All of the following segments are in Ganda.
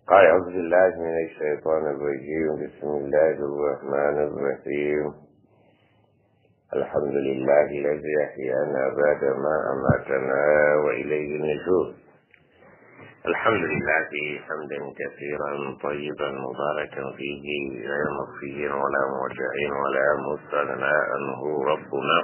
أعوذ بالله من الشيطان الرجيم. بسم الله الرحمن الرحيم. الحمد لله الذي أحيانا بعد ما أماتنا وإليه النشور. الحمد لله حمدا كثيرا طيبا مباركا فيه غير مخفي ولا مرجع ولا مستغنى عنه ربنا.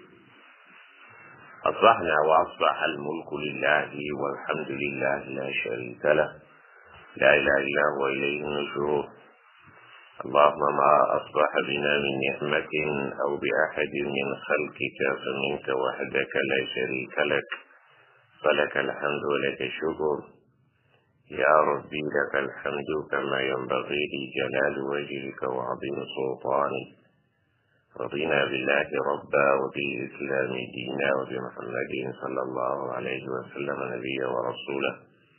أصبحنا وأصبح الملك لله والحمد لله لا شريك له، لا إله إلا هو إليه النشور. اللهم ما أصبح بنا من نعمة أو بأحد من خلقك فمنك وحدك لا شريك لك، فلك الحمد ولك الشكر. يا ربي لك الحمد كما ينبغي لجلال وجهك وعظيم سلطانك. رضينا بالله ربا وبالإسلام دينا وبمحمد صلى الله عليه وسلم نبيا ورسولا.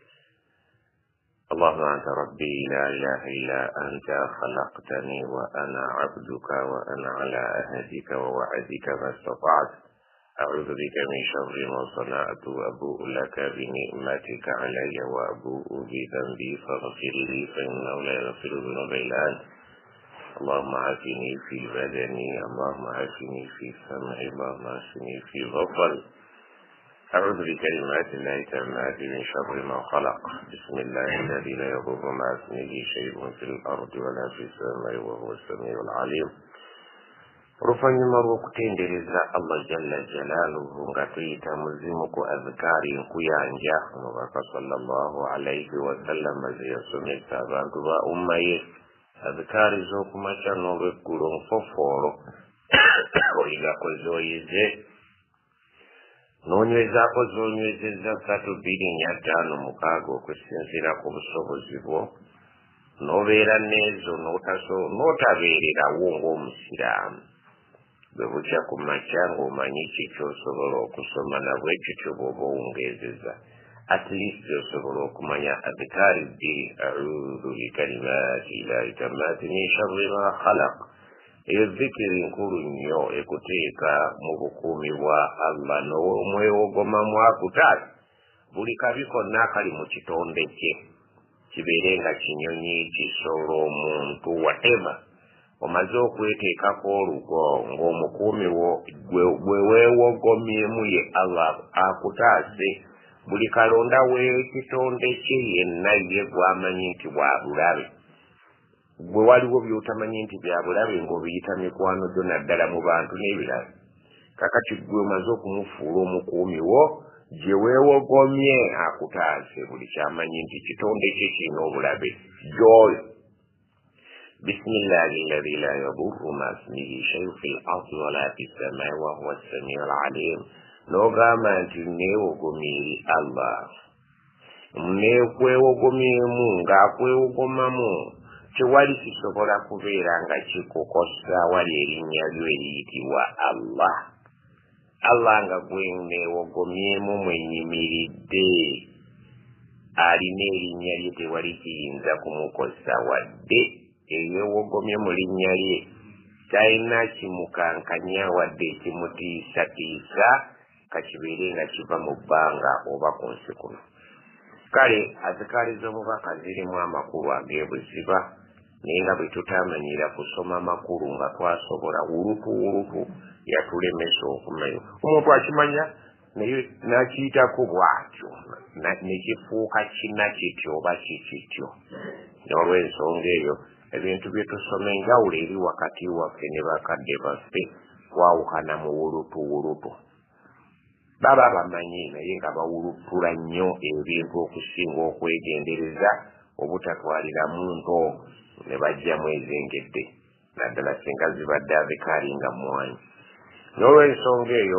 اللهم أنت ربي لا إله إلا أنت، خلقتني وأنا عبدك وأنا على عهدك ووعدك ما استطعت. أعوذ بك من شر ما صنعت وأبوء لك بنعمتك علي وأبوء بذنبي فاغفر لي فإنه لا يغفر الذنوب إلا أنت. اللهم عافني في بدني، اللهم عافني في سمعي، اللهم عافني في بصري. أعوذ بكلمات الله التامات من شر ما خلق. بسم الله الذي لا يضر مع اسمه شيء في الأرض ولا في السماء وهو السميع العليم. رفعني مرقتين لرزا الله جل جلاله غطيت مزمك أذكاري كيانجا وبقى صلى الله عليه وسلم زي سمع تابان تبا أمي أذكاري زوكما شانو بكورون ففورو وإذا قزوي زي nonywezako zonywezezza ssatu bbiri nnya ttaano mukaaga okusinziira ku busobozi bwo, n'obeera n'ezo n'otabeererawo ng'omusiraamu. Bwe bukya ku makya ng'omanyi ki ky'osobola okusoma, nabwe kityo bw'oba owungeezeza at least osobola okumanya adhikaari bbiri. A'uudhu bikalimaati llaahi tammaati min sharri maa khalaq. Eyo zikiri nkulu nnyo ekuteeka mu bukuumi bwa Allah n'omwewogoma mwakutaasa buli kabi konna akali mu kitonde kye, kibeere nga kinyonyi, kisolo, omuntu, whatever. Omaze okweteekako olugo ng'omukuumi wo gwe weewogomyemu ye Allah akutaase, buli kalonda w'ekitonde kye yenna ye gw'amanyi nti bwa bulabe. Gwe waliwo by'otamanyi nti bya bulabe ng'obiyita mikwano gyo naddala mu bantu n'ebirala. Kakati gwe omaze okumufuula omukuumi wo gye weewogomye akutaase, buli kyamanyi nti kitonde kye kirina obulabe gy'oyo. Bismillahi alladhi la yadurru ma ismihi shay'un fil ardi wa la fis samaa'i wa huwa as-sami'ul 'aliim. N'ogamba nti neewogomye eri Allah, neekwewogomyemu ng'akwewogomamu tewali kisobola kubeera nga kikukosa wali erinnya lyo eriyitibwa Allah. Allah nga gwe neewogomyemu mwenyimiridde, alina erinnya lye tewali kiyinza kumukosa, wadde eyeewogomye mu linnya lye talina kimukankanya wadde ekimutiisatiisa kakibeere nga kiva mu bbanga oba ku nsi kuno. Kale azikaali z'omubaka zirimu amakulu ag'ebuziba, naye nga bwe tutamanyira kusoma makulu nga twasobola wulutu yatulemesa okumanya. Omuntu akimanya naye n'akiyitako bw'atyo ne kifuuka kina kityo oba kikityo. N'olw'ensonga eyo ebintu bye tusoma enjawulo eri wakati waffe ne bakadde baffe twawukana mu wulutu. Baba bamanyi naye nga bawulutula nnyo ebintu okusinga okwegendereza obutatwaliramu nto ne bajjamu ezengedde, naddala singa zibadde azikaali nga mwanyi. N'olw'ensonga eyo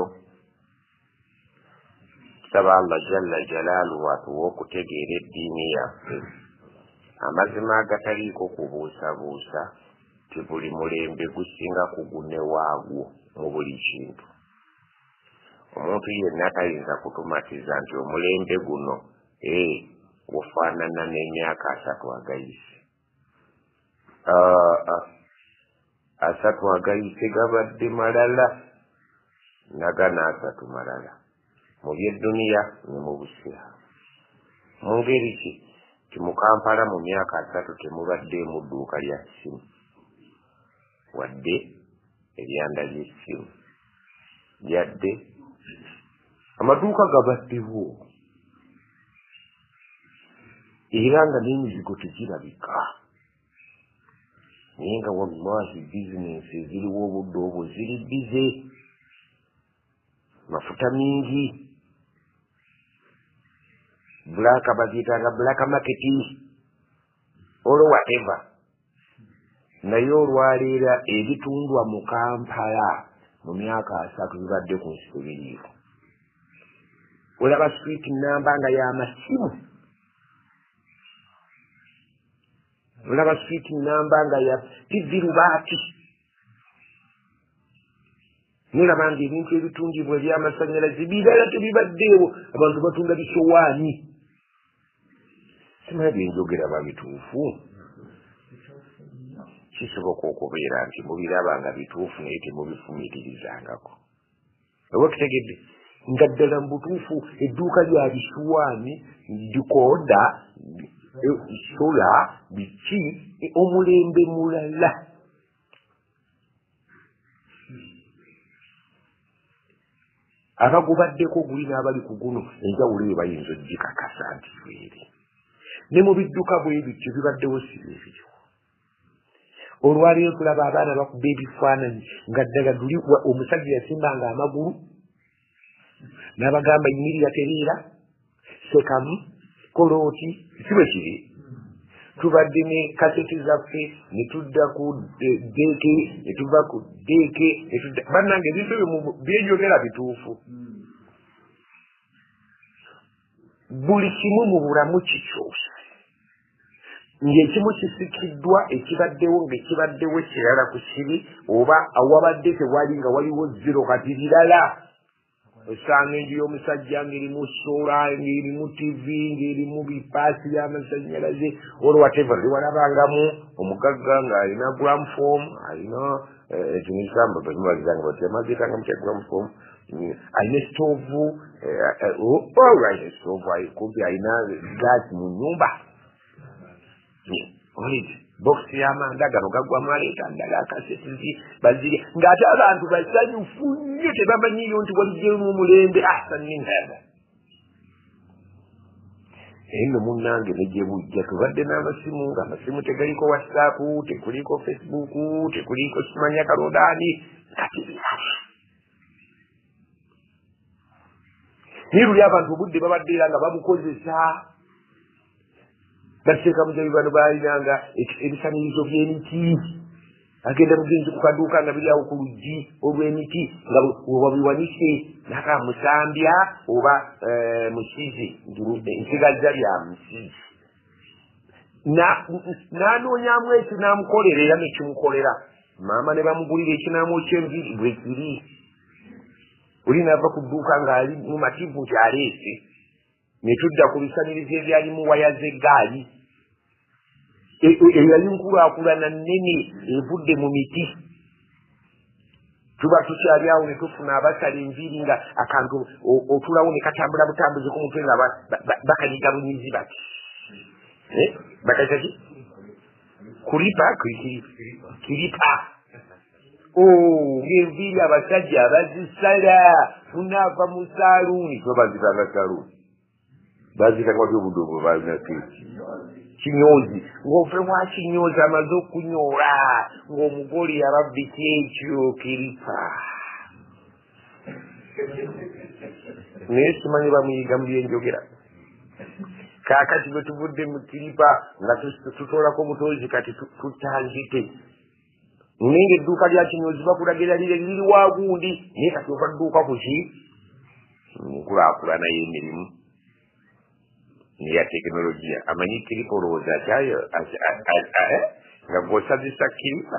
saba Allah jalla jalaaluhu atuwa okutegeera eddiini yaffe, amazima agataliiko kubuusabuusa, ti buli mulembe gusinga kugune waagwo mu buli kintu. Omuntu yenna tayinza kutumatiza nti omulembe guno gufaanana n'emyaka 3 agayise. 3 agayise gabadde malala, nagana 3 malala mu by'edduniya ne mu busiraamu. Mu ngeri ki mu Kampala mu myaka 3 temubadde mu dduuka lya ssimu wadde ebyanda by'essimu yadde amaduuka gabaddewo era nga n'emizigo tegirabika naye nga wallahi bizinensi eziriwo obudde obwo ziri bize mafuta mingi black bagiyitanga black market or whatever naye olwaleera ebitundwa mu Kampala mu myaka 3 bibadde ku nsiko biriivu olaba street namba nga y'amasimu olaba street namba nga ya tivirubaati nolaba nga ebintu ebitundibwa eby'amasannyalaze birala tebibaddeewo abantu batunda bisowaani simanya byenjogera babituufu kisoboka okubeera nti mubiraba nga bituufu naye temubifumitirizangako oba kitegedde nga ddala mu butuufu edduuka lya bisuwaani dikooda sola biki omulembe mulala abagubaddeko guli n'abali ku guno enjawulo eyo bayinza ogikakasa nti lweri ne mu bidduka bwe bityo bibaddewo sibibyo olwaleero tulaba abaana bakuba ebifaananyi nga ddala luli omusajja yasimbanga amagulu n'abagamba yimirira tereera sekamu kolooti si bwe kiri tubadde ne kaseti zaffe ne tudda ku deeke ne tuva ku deeke bannange ebintu ebyo byenjogera bituufu buli kimu mu bulamu kikyusa ng'ekimu kisikiddwa ekibaddewo ng'ekibaddewo kirala ku kibi oba awabadde tewali nga waliwo zero kati birala osanga enju y'omusajja ng'erimu sola ng'erimu tivi ng'erimu bipaasi by'amasannyalaze or whatever liwalabangamu omugagga ng'alina gramfom alina ekinisamba banyumazanga batyamazitanga mutya gramfom alina esitovu olwaina esitovu kumpi alina gaasi mu nnyumba bokisi y'amanda gano gaggwamu aleeta ndala akasetizi bazirya ng'ate abantu basanyufu nnyo tebamanyiyo nti walijjemu omulembe sanningaga naye nno munnange ne gye bujja tubadde n'amasimu ng'amasimu tegaliko whatsapp tekuliko facebook tekuliko kimanya kalodaani kati birala naye luli abantu obudde babadde era nga babukozesa bateeka mujabi bano baalinanga ebisanirizo by'emiti agenda mugenzi ku kaduuka nga biri awo ku luggi olw'emiti nga wabiwanise nakamusambya oba musizi nsigajja lya musizi n'anoonyamu ekyo n'amukolera era nekimukolera maama ne bamugulira ekinaamu ekyenviri bwe kiri oli naava ku dduuka ng'ali mu mativu nti aleese ne tudda ku bisanirizo ebyalimu waya z'eggaali eyali nkulaakulana nnene evudde mu miti tuba tukyali awo ne tufuna abasala enviiri nga akantu otulawo ne katambula butambuzi ku mutwe nga bakanyiga bunyizi bati bakayita ki kulipa kiripa ng'enviiri abasajja bazisala tunaava mu saaluuni so bazitanga saaluuni bazitanga wati obudde obwo balina kinyozi ng'ove wa kinyozi amaze okunyoola ng'omugole yababbiki ekyo kiripa naye simanyi bamuyiga mu byenjogera kaakati bwe tuvudde mu kiripa nga tutoolako omutozi kati tutangite naye ng'edduuka lya kinyozi bakulagirira liri waagundi naye kati ova dduuka ku ki nkulaakulana y'emirimu ya tekinolojia amanyi kiripa olowooza atyayo nga gw'osazisa kiripa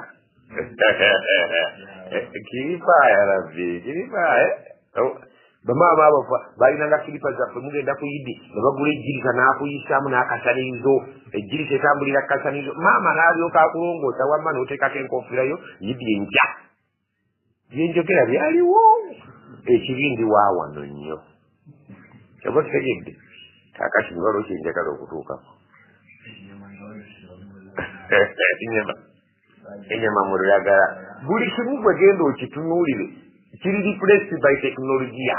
kiripa yarabbi kiripa bamaama abo balinanga kiripa zaffe mugenda kuyidi ne bagula ejjirika n'akuyisaamu n'akasanirizo ejjirika etambulira kasanirizo maama n'alyoka akulongoosa wamma n'oteekako enkofiirayo yidi enkya byenjogera byaliwo ekibindi waawano nnyo oba tutegedde kakati nibalo kyenjagala okutuukako enyama mu lulagala buli kimu gwe genda okitunuulire kiri replaced by teknologiya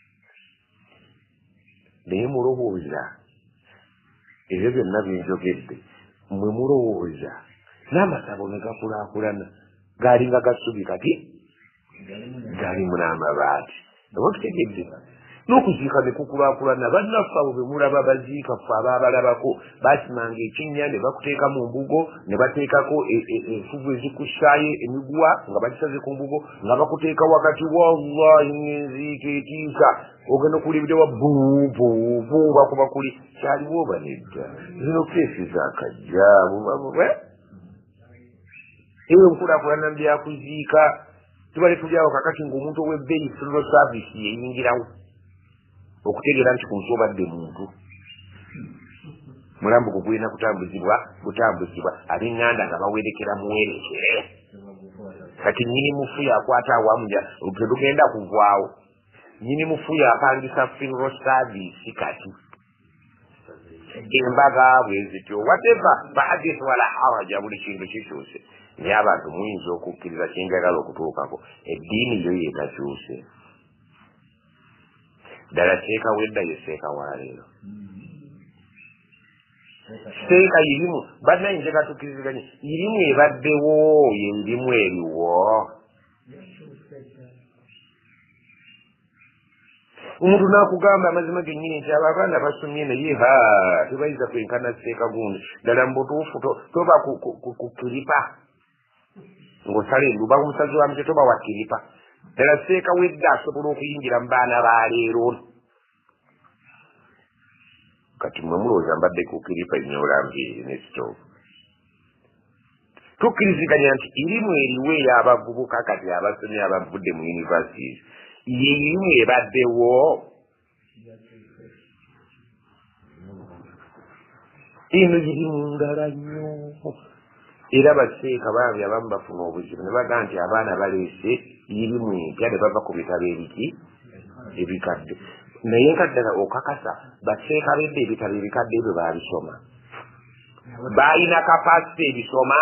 naye mulowooza ebyo byonna byenjogedde mwe mulowooza n'amasabo ne gakulaakulana gaalinga gasubi kati gaalimu n'amabaati oba tutegedde n'okuziika ne kukulaakulana bannaffe abo be mulaba baziika ffe abaabalabako baasimanga ekinnya ne bakuteeka mu mbugo ne bateekako enfuvu ezikussaayo emiguwa nga bagisaze ku mbugo nga bakuteeka wakati wallahi n'enziika etiisa ogenda okulibide wa buubuubu bakuba kuli kyaliwo oba nedda zino keesi zaakajjaabu ewe enkulaakulana mu byakuziika tubale tulyawo kakati ng'omuntu ow'ebbeeyi funeral service yeyingirawo okutegeera nti ku nsi obadde muntu mulambo gugulina kutambuzibwa ab'eŋŋanda nga bawerekera muwerekere kati nyini mufu yakwata awamu tetugenda kuvaawo nyini mufu yapangisa funeral service kati embaga bwezityo whatever bahadith wala haraja buli kintu kikyuse naye abantu muyinza okukkiriza kyenjagala okutuukako eddiini yo yetakyuse ddala seeka wedda ye seeka waleero seeka irimu bannayinza gatukkiriziganye irimu ebaddewo ye irimu eriwo omuntu n'akugamba amazima gennyini nti abo abaana basomye naye tebayinza kwenkana seeka gundi ddala mu butuufu toba ku kiripa ng'osala enduba omusazi wa mutwe toba wa kiripa ddala seeka wedda asobola okuyingira mu baana ba leero kati mwe mulowooza mbadde ku kiripa enyolambiiri ne sitoovu tukkiriziganya nti irimu eriwo ey'abavubuka kati abasomye abavudde mu universities ye irimu ebaddewo eno giri mu ndala nnyo era baseeka bambi abamu bafuna obuzibu ne bagaa nti abaana baleese irimu empya ne bava ku bitabo ebiki ebikadde naye nkaddala okakasa baseeka bedde ebitabo ebikadde ebyo baabisoma baalina kapasite ebisoma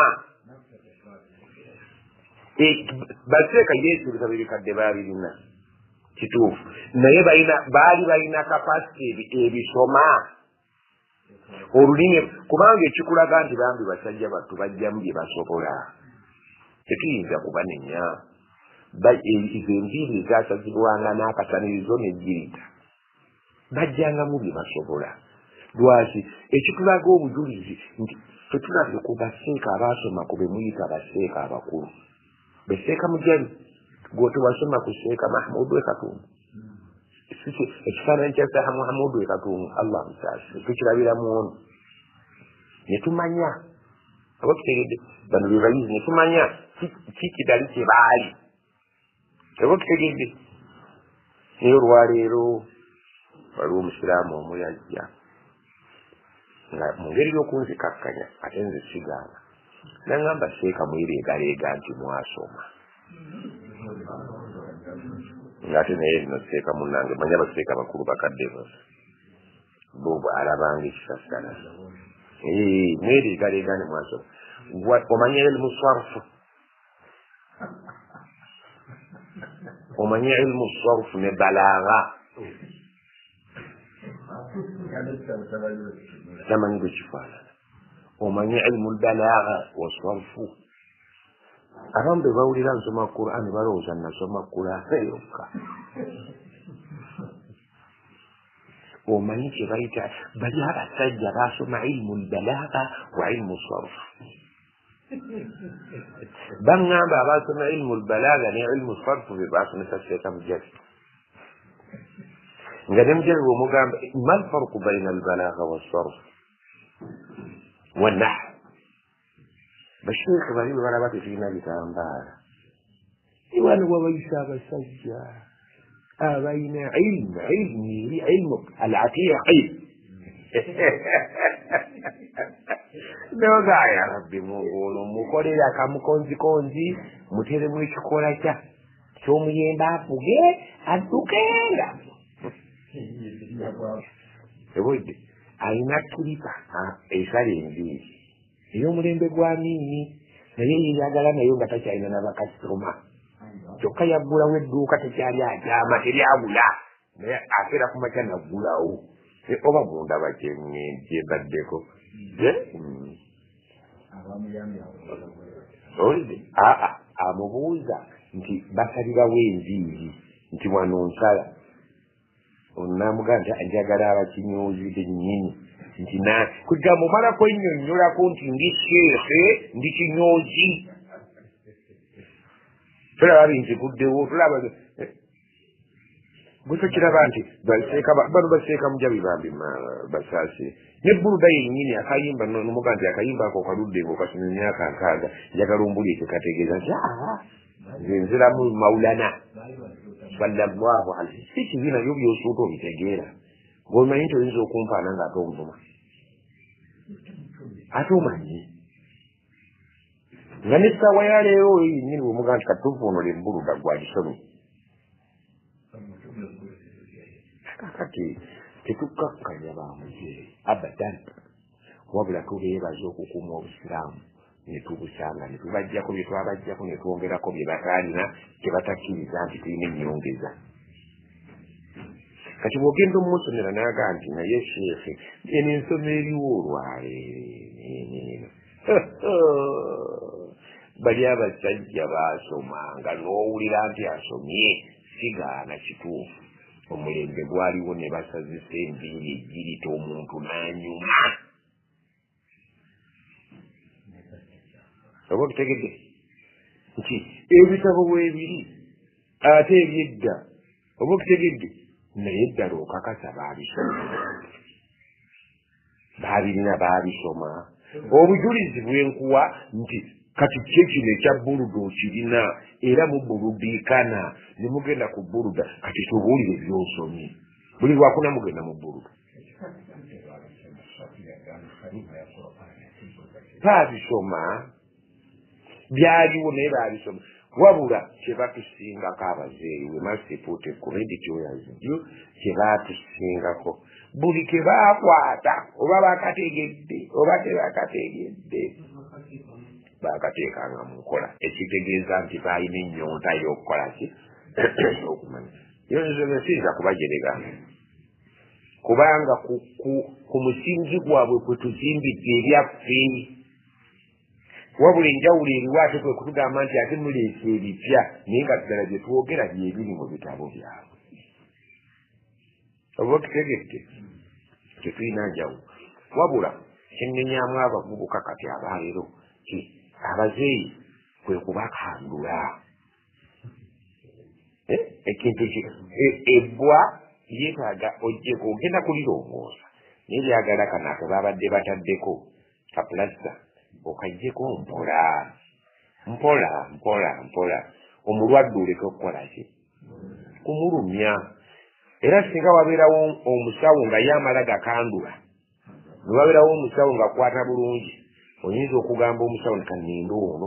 baseeka yesu ebitabo ebikadde baabirina kituufu naye baali balina kapasite ebisoma olulimi kubanga ekikulaga nti bambi basajja battu bajjamu bye basobola tetuyinza kubanenya ezo enviiri ezasazibwanga n'akasanirizo nejjirita bajjangamu bye basobola lwaki ekitulaga obujulizi nti tetulabye ku baseeka abaasoma ku be muyita baseeka abakulu beseeka mujali gwotewasoma ku seeka mahmudu ekatundu ekifaananyi kya saha muhammadu ekatundu allah musaasi tukirabiramu ono netumanya aba tutegedde bano be bayizi netumanya kikidali kye baali aba tutegedde naye olwaleero waliwo omusiraamu omu yajja nga mu ngeri y'okunzikakkanya ate nze sigaana naŋŋamba seeka mwireegaleega nti mwasoma ng'ate naye lino seeka munnange manya baseeka bakulu bakadde bo alabanga ekisasana mwereegaleega ne mwasoma omanye ilmu sarfu omanye ilmu sarfu ne balaaga tamanyi bwe kifaanana omanye ilmu balaaga wasarfu abamu be bawulira nsoma Qur'an balowooza nasoma Qur'an yokka omanyi kye bayita bali abasajja baasoma ilmu lbalaaga wa ilmu sarf baŋŋamba abaasoma ilmu lbalaaga ne ilmu sarf be baasomesa seeka mujali nga ne mujali bw'omugamba ma alfarqu bayna albalaaga wasarf wannahu basheekhe bali bwe balaba tetulina bitambaala iwano wabayisa abasajja abalina ilmu alatiqi noga ya rabbi mugono mukolera kamukonzikonzi muteremu ekikola kya ky'omuyembe afuge addukenga ebwedde alina kiripa esala enviiri ey'omulembe gwa Amini naye yeyagala nayo nga takyalina n'abakasitoma kyokka yaggulawo edduuka tekyali ajaama teryagula naye akeera ku makya naggulawo oba mundaba gyebaddeko olidde amubuuza nti basalirawo enviiri nti wano nsala onamugamba nti njagala abakinyuuzi bennyini nti kugamba omalako ennyonnyolako nti ndi sheekhe ndi kinyoozi tulaba binziguddewo tulaba bwetokiraba nti bano baseeka mujabi bambi basaasire nebbuluda yennyini akayimba nomuga nti akayimba ako kaludde ngaokasoma emyaka 6 njagala ombuli ekyo kategeeza nti nze nziramu maulana sallallahu alaihi si kibi nabyo byosuuta obitegeera ng'omanyi nti oyinza okumpaana nga ate omuvuma ate omanyi nga n'essaawa ya leero yennyini bwemuga nti katuvuunula ebbuluda gwagisomye kakati tetukkakkanya bamuzeeyi abadan wabula tubeebaza okukuuma obusiraamu netubusanga netubajjako bye twabajjako netwongerako bye bataalina tebatakkiriza nti tulina ennyongeza kati bw'ogenda omumusomera naga nti naye sheekhe eno ensoma eriwo olwaleero bali abasajja baasomanga n'owulira nti asomye sigaana kituufu omulembe gwaliwo ne basazisa enviiri ejjirita omuntu n'anyuma oba okitegedde nti ebitabo bwebiri ate ebyedda oba okitegedde naye eddala okakasa baabirina baabisoma obujulizi bwenkuwa nti kati kyekino ekya buluda okirina era mu buludiikana ne mugenda ku buluda kati tubuulire byosomye buli lwakuna mugenda mu buluda baabisoma byaliwo naye baabisoma wabula kyebatusingako abazeeyi we must put a credit where is due kyebatusingako buli kebaakwata oba bakategedde oba tebakategedde bakateekanga mu nkola ekitegeeza nti baalina ennyonta y'okukola ki okumanya yo siyinza kubajerega kubanga ku musingi gwabwe kwe tuzimbidde ebyaffe wabula enjawulo eriwo ate kwe kutugamba nti ate muleese ebipya naye nga ddala bye twogera byebiri mu bitabo byabwe oba okitegedde tetulina njawulo wabula kyennenyaamu abavubuka kati abaleero abazeeyi kwe kubakandula ekintu ebbwa yeetaaga ojjeko ogenda kulirongoosa naye lyagala kana ate babadde bataddeko kapulasta okajjeko mpola omulwadde oleka okukola ki kumulumya era singa wabeerawo omusawo nga yamala gakandula ne wabeerawo omusawo nga kwata bulungi oyinza okugamba omusawo nkanninda ono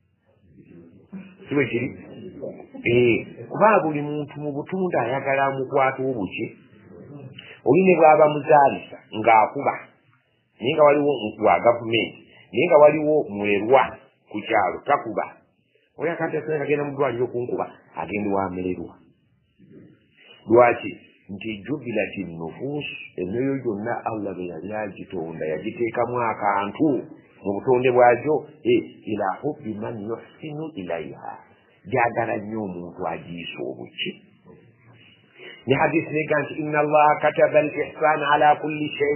siwe kiri kuba buli muntu mu butundu ayagala amukwata obuki oline bw'aba muzaalisa ng'akuba naye nga waliwo wa gavumenti naye nga waliwo mwerwa ku kyalo takuba oyo akanti asobola agenda mu ddwaliro okunkuba agenda wamererwa lwaki nti jubilati nufuusu emyoyo gyonna Allah bwe yali agitonda yagiteekamu akantu mu butonde bwagyo ila hubbi man yuhsinu ilaiha gyagala nnyo omuntu agiyisa obuki ne hadisi nega nti inna allaha kataba al ihsana ala kulli shay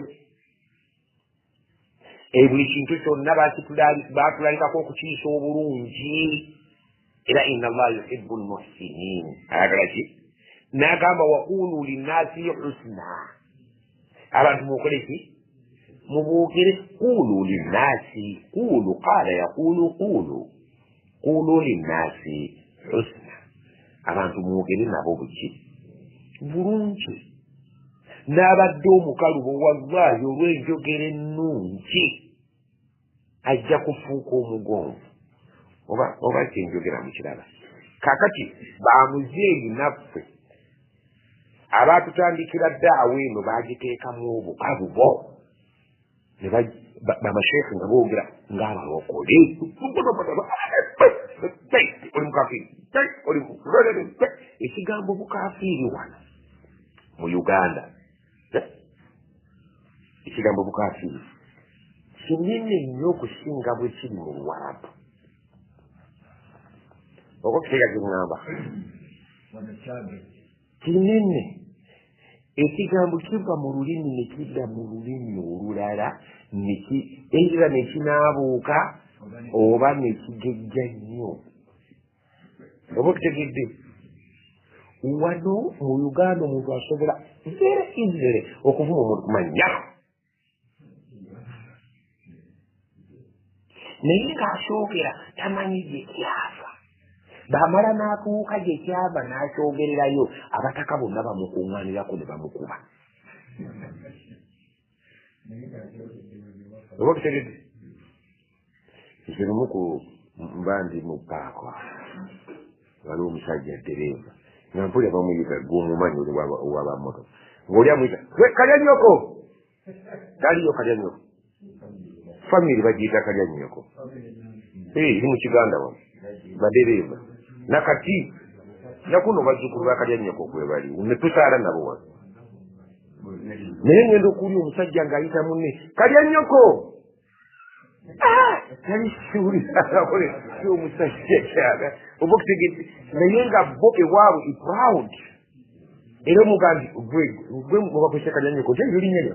buli kintu kyonna baatulalikako okukiyisa obulungi era inna allaha yuhibbu almuhsinin ayagala ki n'agamba waqulu linnasi husna abantu mukole ki mubuukire qulu linnasi qulu qala yaqulu qulu linnasi husna abantu mwogere nabo buki bulungi n'abadde omukalubo wallahi olw'enjogera ennungi ajja kufuuka omugonvu oba kyenjogera mu kirala kakati bamuzeeyi naffe abaatutandikira dda awo eno baagiteekamu obukalu bo bamasheekhe nga boogera ng'abalokole oli mukafiiri ekigambo bukafiiri wano mu Uganda ekigambo bukafiiri kinene nnyo okusinga bwe kiri mu Luwarabu oba okuteega kyeŋŋamba kinene ekigambo kiva mu lulimi ne kidda mu lulimi olulala era ne kinaabuuka oba ne kigejja nnyo oba okutegedde wano mu Uganda omuntu asobola very easily okuvuma omuntu manya naye ng'akyogera tamanyi gye kyava bamala n'atuuka gye kyava n'akyogererayo abataka bonna bamukuŋŋaanirako ne bamukuba oba okutegedde nze lumu ku mba ndi mu paako waliwo omusajja ddereeva nga mpulira bamuyiga gw'omumanyi oli wabamoto ng'oli amuyita kalyanyoko taliyo kalyanyoko famiri bagiyita kalyanyoko eri mu Kiganda wano badereeva nakati nakuno bazzukulu ba kalyanyoko kwebali netusaala nabo wano naye ngenda okuwulira omusajja ng'ayita munne kalyanyoko yali siwuliraole si omusajja kyala oba okutegedde naye nga bo ewaabwe proud era omugambi gwe mubakwese kalyanyoko nti eryo linnya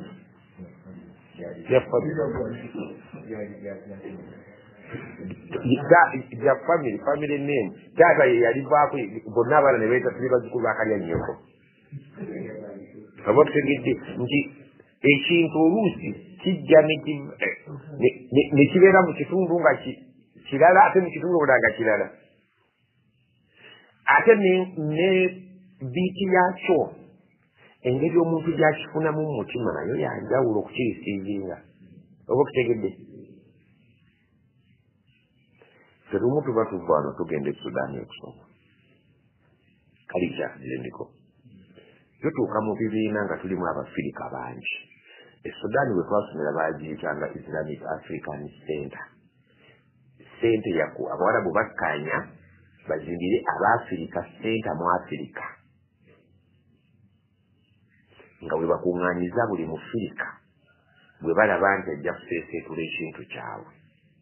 lya family name taata ye yalivaako bonna abaana ne beeta tuli bazzukulu bakalyanyoko oba okutegedde nti ekintu oluusi kijja ne kibeera mu kitundu nga kirala ate mu kitundu obulala nga kirala ate ne biiti yakyo engeri omuntu gyakifunamu mu mutima nayo yanjawulo okukirisiizinga oba okutegedde terumu tuba tuva wano tugenda e Sudaani okusoma kalija zendiko tutuuka mu bibiina nga tulimu abafirika bangi e Sudaani bwe twasomera bagiyitanga Islamic African Center sente yaku abawarabu bakkanya bazimbire abafirika center mu Afirika nga bwe bakuŋŋaanyiza buli mufirika bwe balaba nti ajja kuseeseetula ekintu kyabwe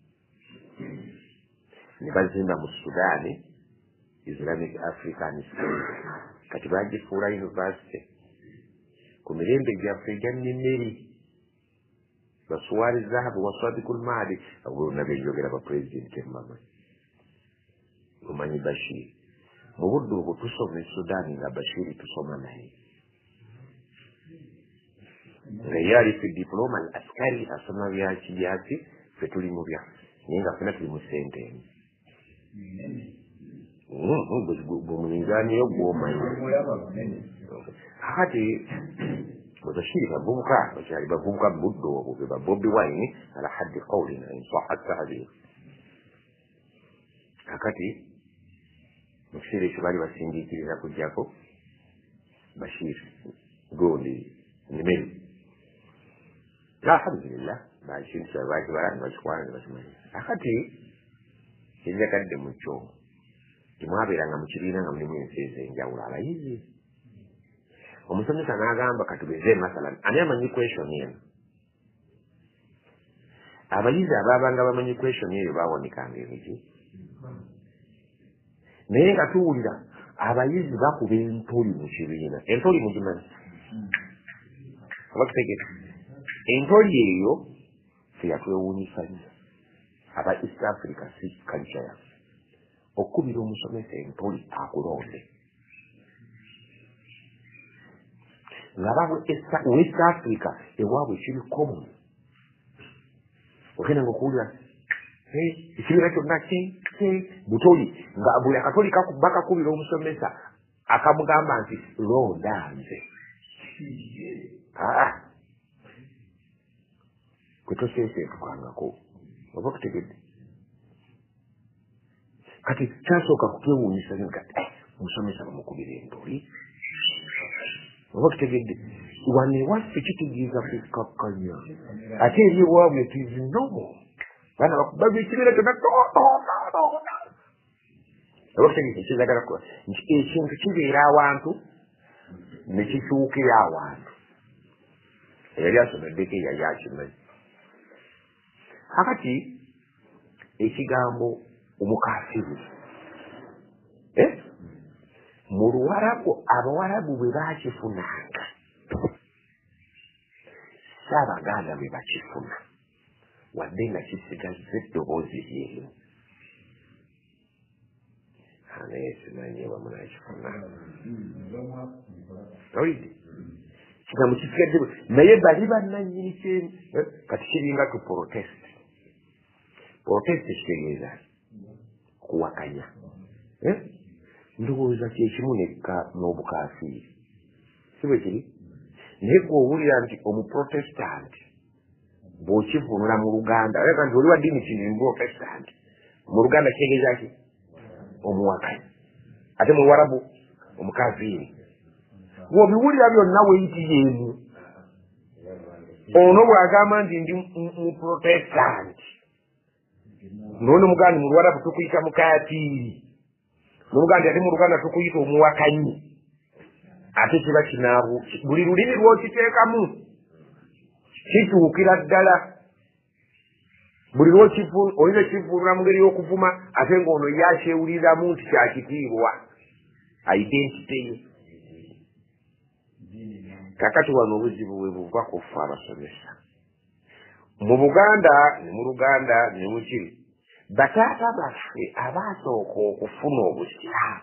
ne bazimba mu Sudaani Islamic African Center kati bagifuula university ku mirembe gyaffe egya Nimeri basuwaari zaabu waswadikul maadi abulona byenjogera bapulezidenti emmama omanyi Bashir mu budde obwo tusoma e Sudaani nga Bashir tusoma naye nga ye ali ku diploma askari asoma byaki ffe tuli mu byaffe naye nga ffena tuli mu sente emu bwemunyizaaniyo gwomanyi akati wabashiri bavubuka bakyali bavubuka budde obwo be babobi wine ala haddi qawlina insaha tahdir akati mu kiseera ekyo baali basindiikiriza kujjako Bashir gondi Nimeri alhamdulillah bakintu bakibala ne bakikwana ne bakimanyi akati enjakadde mu kyo temwabeeranga mu kibiina nga mulimu ensi ez'enjawulo abayizi omusomesa n'agamba katubeze masalan ani amanyi question eno abayizi abaabanga bamanyi question eyo baawanikanga emiti naye nga tuwulira abayizi bakuba entoli mu kibiina entoli mugimanyi oba tutegeka entoli eyo teyatwewuunyisa nnyo aba East Africa si culture yaffe okubira omusomesa entoli akulonde nga West Africa ewaabwe kiri common ogenda nga okuwulira ekibiina kyonna butoli nga buli akatoli bakakubira omusomesa akamugamba nti londa nze kwe toseeseetukangako oba kutegedde kati kyasooka kutwewuunyisa nga omusomesa bamukubira entoli oba kutegedde wane waffe kitugiza kukakkanya ate eri ewaabwe tizinobo bana bakubaza ekibira kyonna obakutegeka ekizagala kuba nti ekintu kibeera awantu ne kikyukira awantu eyali asomeddeko eyali akimanyi kakati ekigambo omukafiru mu luwarabu abawarabu bwe bakifunanga Abaganda bwe bakifuna wadde nga kisigazza eddoboozi lyemu naye simanyi wamu nakifuna owulidde kigambo kisigadde naye bali bannannyini kyemu kati kiringa tu protest kitegeeza kuwakanya ndowooza kyekimu n'obukafiiri si bwe kiri naye gwe owulira nti omuprotestanti bw'okivunula mu luganda oleka nti oli wa ddiini kino omuprotestanti mu luganda kitegeeza ki omuwakanyi ate mu luwarabu omukafiiri bw'obiwulira byonna weeyiti yeemu ono bw'agamba nti ndi muprotestanti noono muganda mu luwarabu tukuyita mukafiiri nomuganda ate mu luganda tukuyita omuwakanyi ate kiba kinaabu buli lulimi lw'okiteekamu kituukira ddala buli olina ekivunula mu ngeri y'okuvuma ate ng'ono yakyewuliramu nti kyakitiibwa identite ye kakati wano obuzibu bwe buva ku ffe abasomesa mu buganda ne mu luganda ne mu kiri bataata baffe abaasooka okufuna obusiraamu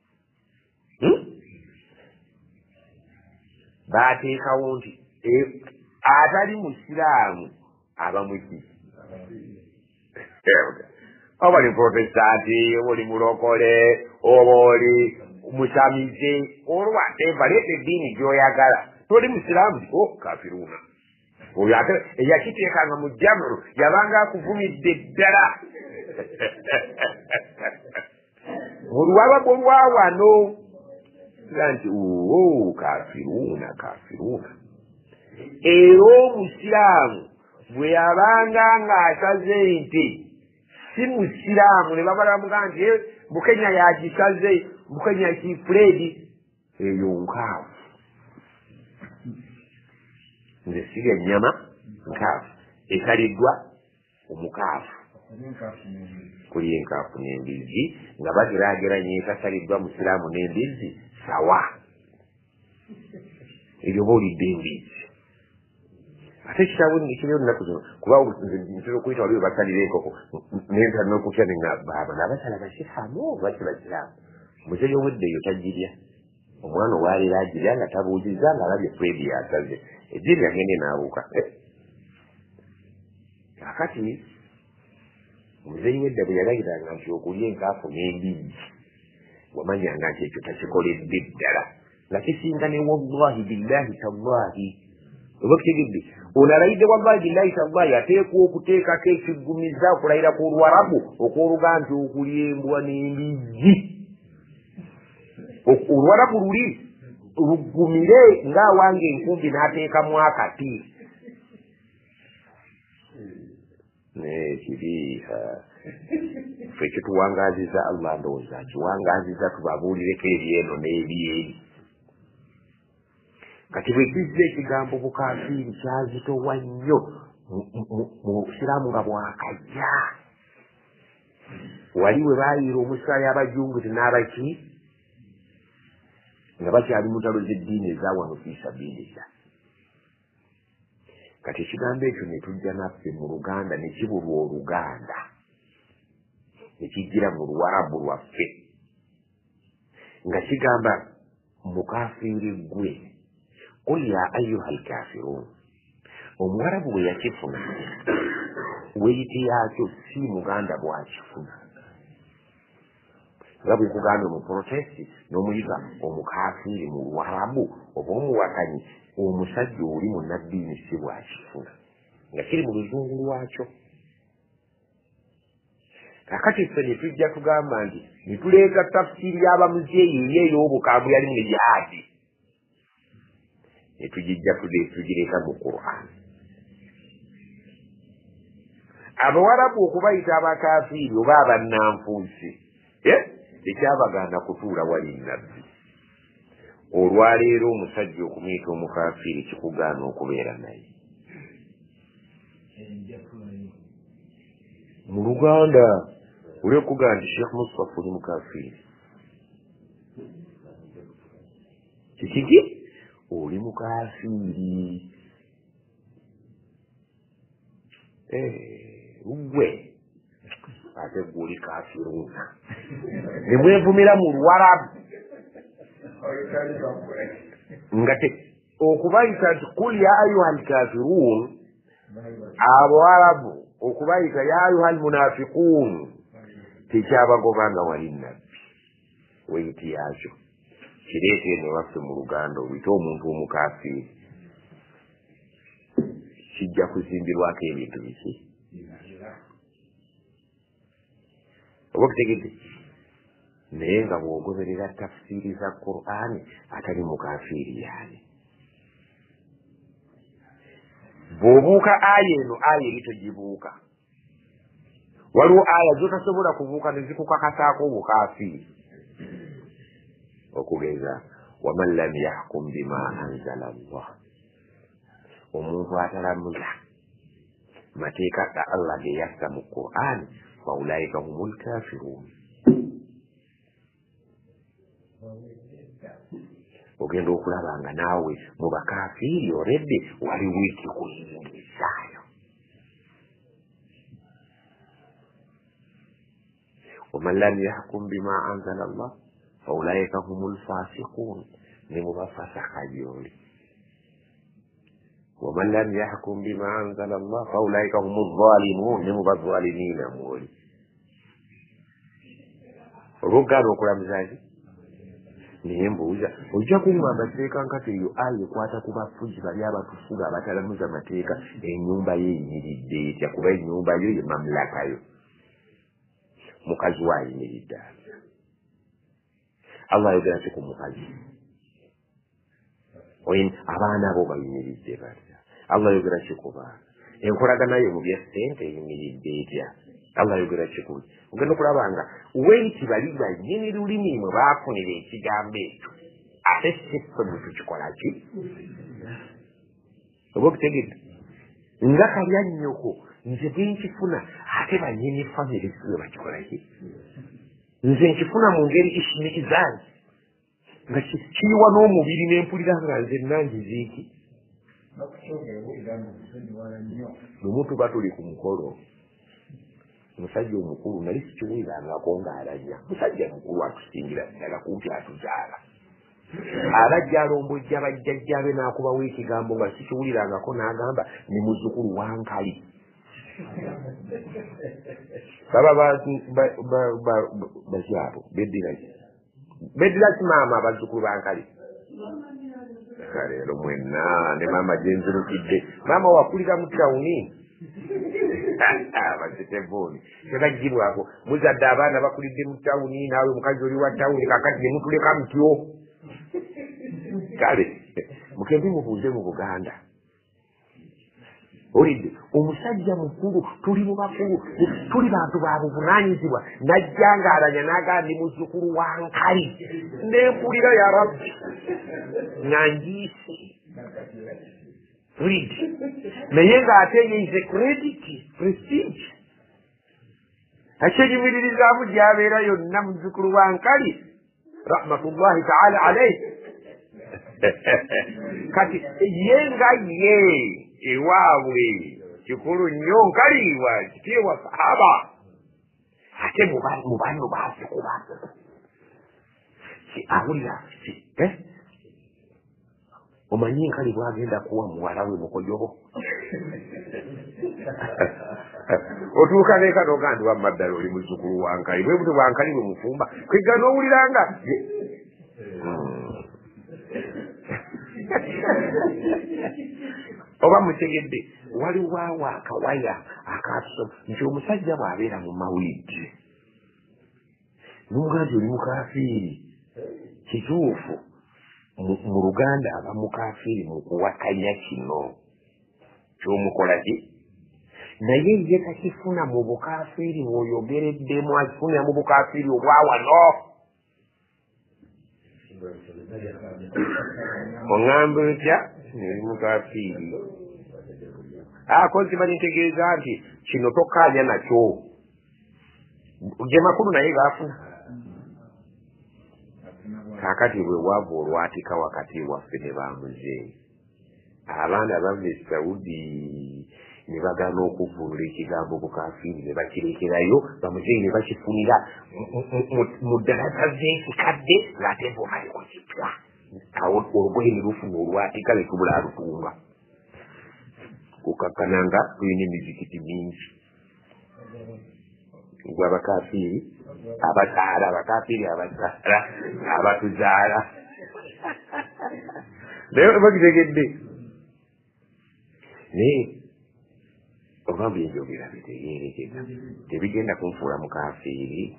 baateekawo nti atali musiraamu aba muki oba oli protestanti oba oli mulokole oba oli musamize olwateva leeta eddiini gy'oyagala toli musiraamu kafiruuna oyo ate eyakiteekanga mu jamuru yabanga akuvumidde ddala olwaba bwolwawano nti kafiruuna era omusiraamu bwe yabanga ng'asaze nti si musiraamu ne babala muga nti bukenya yagisaze bukenya kifuredi eyo nkaafu nze siga ennyama nkaafu esaliddwa omukaafu kuli enkaafu n'embizi nga bageraageranya etasaliddwa musiraamu n'embizi sawa eryo oba olidde embizi ate kitaawe ngekiriyo nnaku zino kuba ntera okuyita waliwe basalira enkoko nenta n'okutya neŋababa nabasala basiraamu baki basiraamu muzeeyo weddeeyo tagirya omwana owaleero agirya nga tabuuliza ng'alabye fredi yasaze ejjiri yagende n'abuuka akati omuzeeyi wedda bwe yalayiranga nti okulya enkaafu n'embizi wamanyanga nti ekyo takikoledde ddala nga kisinga ne wallahi billahi tallahi oba kitegedde ono alayidde wallahi billahi tallahi ateekwa okuteekako ekiggumiza okulayira kw'oluwarabu okwoluga nti okulya embwa n'embizi oluwarabu luli luggumire ng'awanga enkumbi n'ateekamu akati nekiriha ffe kituwangaziza allah ndowooza kiwangaziza tubabuulireko ebyeno n'ebyeri kati bwe kizza ekigambo bukafiiri kyazitowa nnyo mu busiraamu nga bwakajja wali we baayiira omusaayi abajunguti n'abaki nga bakyali mu ntalo z'eddiini ezawano fi sabiilillah kati ekigambo ekyo ne tujja naffe mu luganda ne kibulwa oluganda ne kijjira mu luwarabu lwaffe nga kigamba mukafiiri ggwe qul ya ayuha alkafiruun omuwarabu bwe yakifuna weyite yaakyo si muganda bwakifuna nga bwe kuganda omuprotesti n'omuyita omukafiiri mu luwarabu oba omuwakanyi omusajja oli munnaddiini si bwakifuna nga kiri mu luzungu lwakyo kakati ffe ne tujja tugamba nti ne tuleeta tafsiri y'abamuzeeyi ey'ey'obukambwe yali mu jihaadi netugijja tugireka mu Qur'an. Abawarabu okubayita abakafiiri oba abannanfuusi ekyabaganda kutuula wali nnabbi. Olwaleero omusajja okumuyita omukafiiri kikugaana okubeera naye. Mu Luganda olwekugaa nti Sheikh Mustafa oli mukafiiri kikiki oli mukafiiri gwe ate gwe oli kafiruuna ne mwevumira mu Luwarabu nga okubayita nti kul ya ayuha alkafiruun, Abawarabu okubayita ya ayuha almunafiquun tekyabagobanga wali nnabbi. Weiti yakyo kireete ne waffe mu Luganda obuyita omuntu omukafiiri kijja kuzimbirwako ebintu biki oba okutegedde. Naye nga bw'ogoberera tafsiiri za Qur'ani atali mukafiiri yaani. Bw'obuuka aya eno aya eri togibuuka. Waliwo aya zotasobola kubuuka ne zikukakasaako obukafiiri. Okugeza waman lam yahkum bima anzala Allah, omuntu atalamuza mateeka ga Allah ge yassa mu Qur'ani fa ulaika humul kafiruun. Ogenda okulaba nga naawe mu bakafiiri oredde waliwo ekikuyingisaayo. waman lam yahkum bima anzala Allah fa ulaika humul fasiqun, ne mu bafasaka gyoli. waman lam yahkum bima anzala Allah fa ulaika humuz zalimun, ne mu bazalimiina mwoli. Olwogaana okulamuzaaki naye mbuuza ojja kuŋŋamba mateeka nkati eyo aya ekwata ku bafuzi bali abatufuga abatalamuza mateeka ennyumba ye eyimiridde etya? Kuba ennyumba yo ye mamlaka yo, mukazi we ayimiridde atya? Allah ayogera ki ku mukazi? Abaana abo bayimiridde batya? Allah ayogera ki ku baana? Enkolagana yo mu bya ssente eyimiridde etya? Allah ayogera ki ku? Ogenda okulaba nga weiti bali bannyini lulimi mwe baafunira ekigambo ekyo ate siffe mwe tukikola ki? Oba okutegedde nga kalya nnyoko nze bwe nkifuna ate bannyini famire siwe bakikola ki? Nze nkifuna mu ngeri ishimikizaani nga kiyiwa n'omubiri n'empulira nga nze nangiziiki. Lumu tuba tuli ku mukolo, musajja omukulu nali sikiwulirangako ng'alanya, musajja mukulu atusingira ddala kumpi atuzaala, abajja alombojja bajjajja be n'akubawo ekigambo nga sikiwulirangako n'agamba ni muzzukulu wankali. Baba bakyabo beddira ki maama abazzukulu bankali? Leero mwenna ne maama gyenzirukidde, maama wakulira mu tawuni bazitevoni tebagibwako muzadde abaana bakulidde mu tawuni, naawe mukazi oli wa tawuni, kakati ne mutuleka mutyo. Kale mukembi mubuuze mu Buganda, olidde omusajja mukulu, tuli mu bakulu, tuli bantu ba buvunaanyizibwa, najja ng'alanya n'agamba ndi muzzukulu wa nkali, n'empulira ya rabbi nga njiise. Olidde naye ng'ate yeize credit prestige akyeyimiririzaamu gy'abeera yonna muzzukulu wa nkali rahmatullahi taala alayhi. Kati ye nga ye ewaabwe kikulu nnyo nkaliibwa kitiibwa sahaba, ate mu banno baazikuba awulira omanyi nkali bwagenda kuwa muwala we mukojobo otuuka neeka noga ndi wamma ddala oli muzzukulu wa nkali, bwe buti bwa nkali bwe mufumba kwegga n'owuliranga oba mutegedde. Waliwo awo akawaya akatusoma nti omusajja bw'abeera mu mawulidde n'omugaa nti oli mukafiiri, kituufu mu Luganda abamukafiri mu kuwakanya kino ky'omukola ki naye ye takifuna mu bukafiri bw'oyogereddemu akifunira mu bukafiri obwa wano oŋŋamba otya eri mukafiri kozi banitegeeza nti kino tokkaanya nakyo ge makulu naye gaafuna kaakati bwe wava olwatika wakati waffe ne bamuzeeyi abaana bava e Saudi ne bagana okuvvuunula ekigambo bukafiri ne bakirekerayo bamuzeeyi ne bakifunira mu ddalasa z'ekikadde ng'ate boomali kukipya awo olugoye ne lufuna olwatika ne tubula alutunga kukakkananga tulina emizikiti mingi gwe abakafiri abazaala abakafiri abazaala abatuzaala naye bakitegedde naye oba byenjogera bitegeerekeka tebigenda kunfuula mukafiri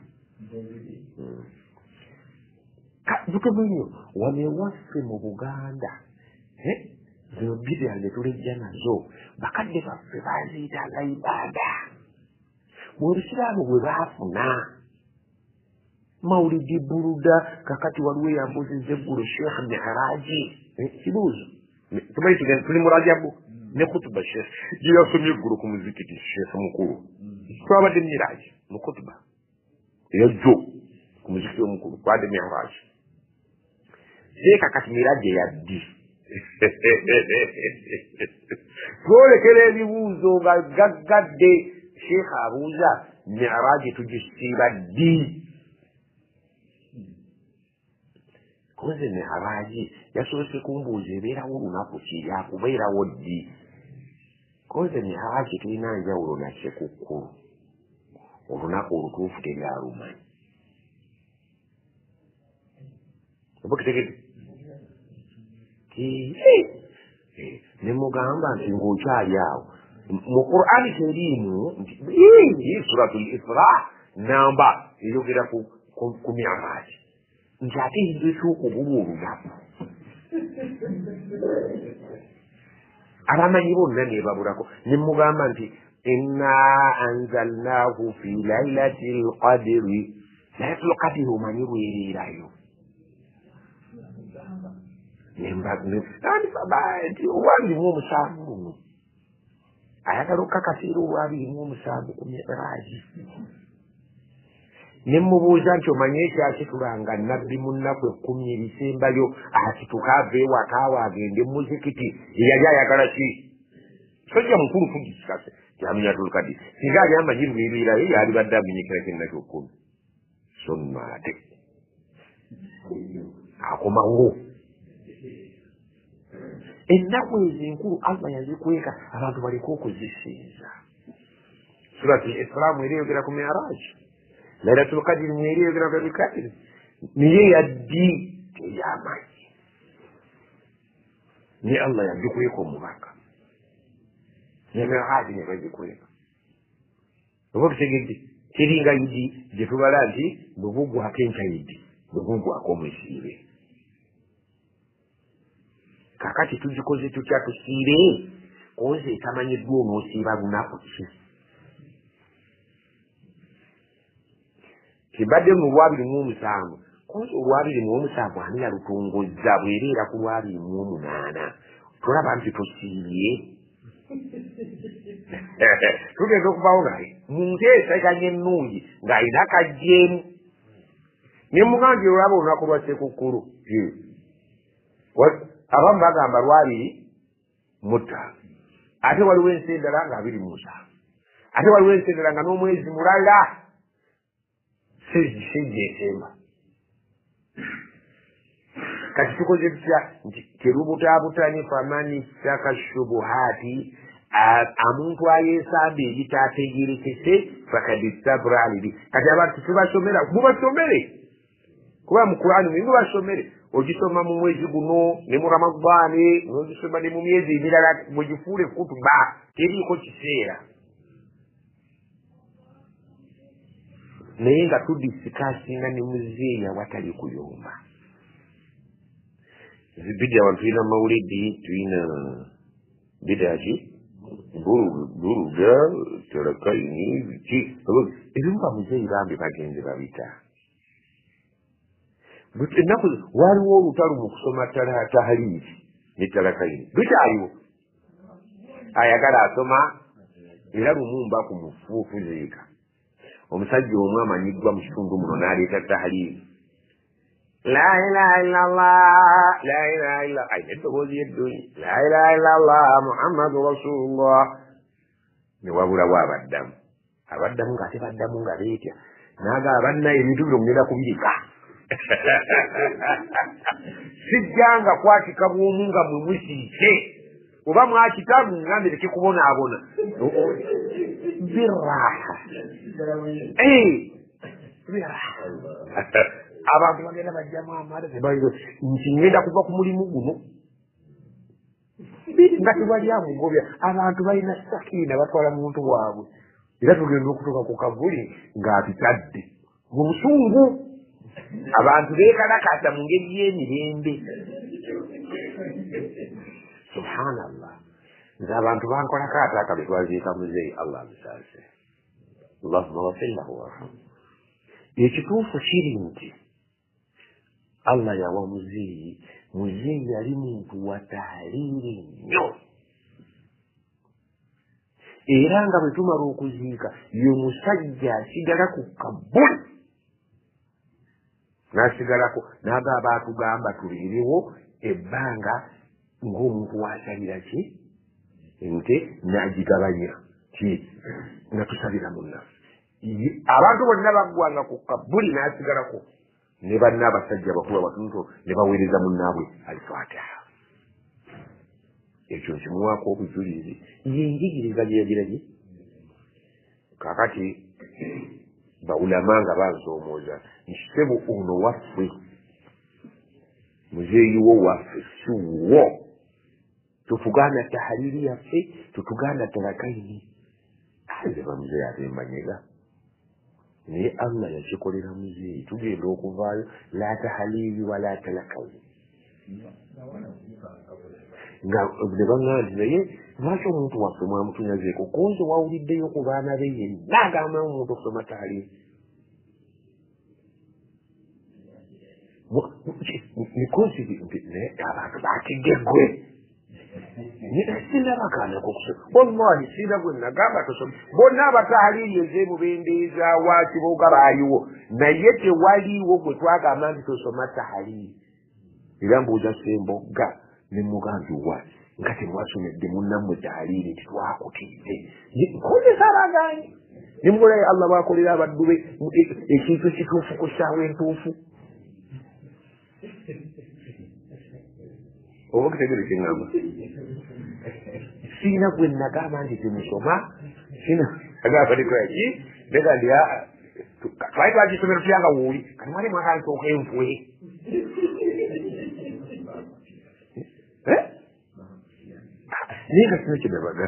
butono nnyo wano ewaffe mu Buganda zino bidia ne tulejja nazo bakadde baffe baziyitanga ibaada bw'obusiraamu bwe baafuna mawulidi buluda kakati waliwo eyambuzizza eggulu Sheikh Mihraji kibuuzo tumanyi tuli mu Rajabu ne kutuba Sheikh gye yasomye eggulu ku muzikiti Sheikh mukulu twabadde Miraji mu kutuba eyajjo ku muzikiti omukulu twadde Mihraji naye kakati Miraji eyaddi twolekera ebibuuzo nga gaggadde Sheikh abuuza Mihraji tugisiiba ddi koze Mihraji yasoose kumbuuza ebeerawo olunaku ki yakubeerawo ddi koze Mihraji tulina njawulo na Ssekukkulu olunaku olutuufu teryalumanyi oba kitegedde ne mugamba nti ng'okyali awo mu Qur'ani teriimu nti suratul Isra namba eyogera ku Mihraji nti ate ekyuka obuba olunaku abamanyi bonna ne babulako ne mugamba nti inna anzalnahu fi lailatil qadri lailatul qadri omanyi bwereerayo nti olwabirimu omusanvu luno ayagala okukakasiira olwabirimu omusanvu ku Mihraji ne mubuuza nti omanye ekyakitulanga nabbi mu nnaku 10 ebisembayo asituka ava ewaka awo agende mu muzikiti eyali ayagala ki sojja mukulu fugisikase yamunyatul kadi singa ali amanyi lwebeerayo yalibadde amenyekera kyenakyo 10 so nno ate akomawo ennaku ezo enkulu Allah yazikweka abantu baliko okuzisinza suratul Isra ereyogera ku Mihraji Lailatul Qadri ereyogera ku Lailatul Qadri niye yaddi teyamanyi ni Allah yagikweka omubaka ne Mihraji ne bagikweka oba kitegedde teringa yidi gye tubala nti bwe buggwako enkya yidi bwe buggwako omusiibe kakati tugikoze tutya tusiire koze etamanyiddwa onoosiiba lunaku ki kibadde mu 27 koze 27 ani yalutongozza bwereera ku 28 tolaba nti tosiibye tugenda okubawo naye mu nteesaganya ennungi ng'alina kajjeemu ne mugambye olaba olunaku lwa Ssekukkulu abamu bagamba 25 ate waliwo ensi endala nga 27 ate waliwo ensi endala nga n'omwezi mulala sejja esemba kati tukoze tutya nti terubutaabutanye famani saka shubuhati omuntu ayeesamba ebitaategerekese fakadistabra alibi kati abantu tubasomera mubasomere kuba mu Qur'ani mubasomere ogisoma mu mwezi guno ne mu Ramadani n'ogisoma ne mu myezi emirala mugifuule kutuba teriiko kiseera naye nga tudisikasinga ne muzeeyi awatali kuyomba zibidi abantu tulina mawulidi tulina bidaaki buruga terakaini ki ebimu bamuzeeyi bambi bagenze babita ennaku waliwo olutalo mu kusoma tahaliiki ne terakaini bitaayo ayagala asoma era lumumba ku mufuufu zeeka omusajja omu amanyiddwa mu kitundu muno n'aleeta tahaliiki la ilaha illallah la ilaha illa ayina eddoboozi yeddunyi la ilaha illallah muhammadu rasulullah ne wabulawo abaddamu ng'ate baddamu nga beetya naagaba bannaye ebintu bino mugenda kubirika sijjanga kwatika bwomu nga mwe musiike oba mwakitamu ngambe leke kubonaabona biraha abantu bagenda bajjamu amaale tebairo nti ngenda kuva ku mulimu guno nga tewali amugobya abantu balina sakina batwala muntu waabwe era tugenda okutuuka ku kavuli ng'abitadde mu busungu abantu beekalakasa mu ngeri y'emirembe subhanallah nze abantu bankolako ataaka be twaziika muzeeyi allah amusaase allahumma wafir lahu warhamu ekituufu kiri nti allah yawa muzeeyi yali muntu wa taaliiri nnyo era nga bwe tumala okuziika ye musajja asigala ku kabuli n'asigalako n'agamba atugamba tulirewo ebbanga ng'omuntu wasalira ki ente n'agigabanya ki nga tusabira munnaffe abantu bonna baggwanga ku kabuli n'asigalako ne banna abasajja bakulu abatunuto ne baweereza munnaabwe alifatiha ekyo nkimuwaako obujulizi yenjigiriza gye yagiragi kakati bawulama nga bansoomooza nsebo ono waffe muzeeyi wo waffe siwo tutuganda tahaliri yaffe tutuganda terakaini aze bamuzeeyi atembanyega naye allah yakikolera muzeeyi tugenda okuvaayo la tahaliri wala terakaini nga ne baŋŋandi naye lwaki omuntu waffe mwamutunyazeeko kunze wawuliddeyo ku baana be yenna agamba omuntu okusoma tahaliri nikosi abantu batigegwe sinabakaanako kusoma wallahi sina gwe nagamba tosoma bonna abatahaliri ez'ebubendeeza wakiboga baaliwo naye tewaliwo gwe twagamba nti tosoma tahaliri era mbuuza sembogga ne mugambi wa nga temwasomedde munnammwe tahaliri nti twakutidde nkozesa abaganye ne mugolayo allah bwakolera abaddu be ekintu ekituufu ku ssaawa entuufu oba kitegere kyeŋŋamba siina gwe nagamba nti temusoma agamba nikoyaki nega ndi twali twagisomero tuyanga wuuli kati mwali mwakantooka envue naye nga sina kyenabaga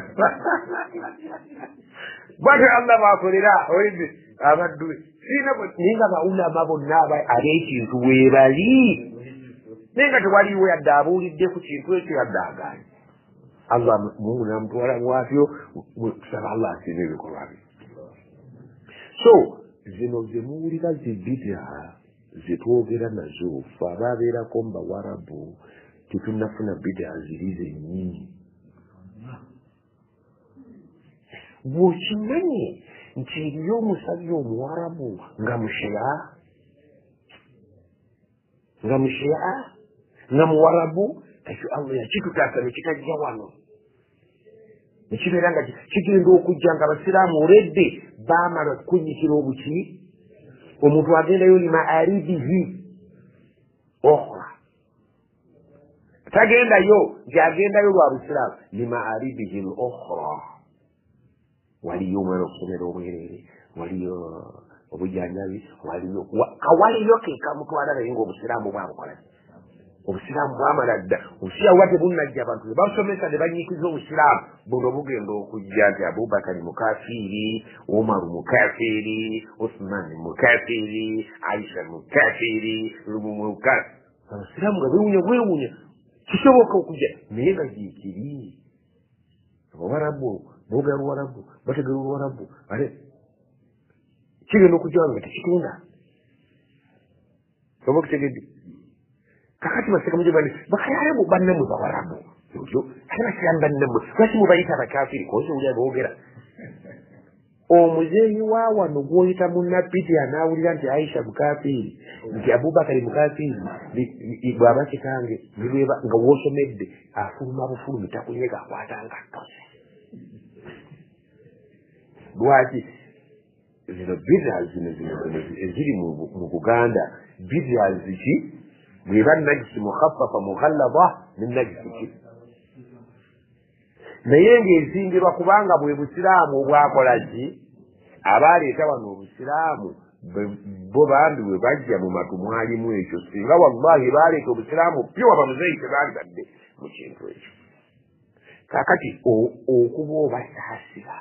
bwate allah bwakolera olidde abaddu be siina naye nga bawulama bonna ab'ekintu weebali naye nga tewaliwo yadde abuulidde ku kintu ekyo yadde agaanye allah mungu namutwala bwatyo tusaba allah asiima ebikolwa bye so zino zemuwulira zibida zetwogera nazo fe ababeerako mu bawarabu tetunafuna bida ziri zennyini bw'okimanye nti eriyo omusajja omuwarabu nga mushiya nga muwarabu ekyo allah yakitutaasa nekitajja wano nekibeera nga kigenda okujja nga abasiraamu oledde baamala okukunyikira obuki omuntu agendayo limaaribihi okhra tagendayo nti agendayo lwa busiraamu limaaribihi l okhra waliyo omwana okusomera obwerere waliyo obujanjabi waliyo kekamutwala naye ngaobusiraamu bwabukola obusiraamu bwamala dda obusiraamu bwa tebunajja abantu ne basomesa ne banyikiza obusiraamu buno bugenda okujja nti abubakari mukafiiri omaru mukafiiri osmani mukafiiri aisha mukafiiri obusiraamu nga bwewunya kisoboka okujja naye nga gyekiri abawarabu boogera luwarabu bategera oluwarabu ale kigenda okujja nga tekitunda oba okutegedde kakati baseka mujibani bakayalebu bannamwe bawarabu olyo ate bakiramu bannamwe lwaki mubayita abakafiri koze oli aboogera omuzeeyi wa wano gw'oyita munnabiti anaawulira nti aisha mukafiri nti abubakari mukafiri bw'aba kitange nibweba nga woosomedde afuluma bufulumi takunyega akwatanga ntose lwaki zino bidia zino eziri mu buganda bidia ziki bweba najisi mukhaffafa mughallaba ne najisi ki naye ng'ezingirwa kubanga bwe busiraamu obwakola ki abaleeta wano obusiraamu bo bambi bwe bajja mu matu mwalimu ekyo singa wallahi baleeta obusiraamu pyowa bamuzeeyi tebaali badde mu kintu ekyo kakati okuba obasaasira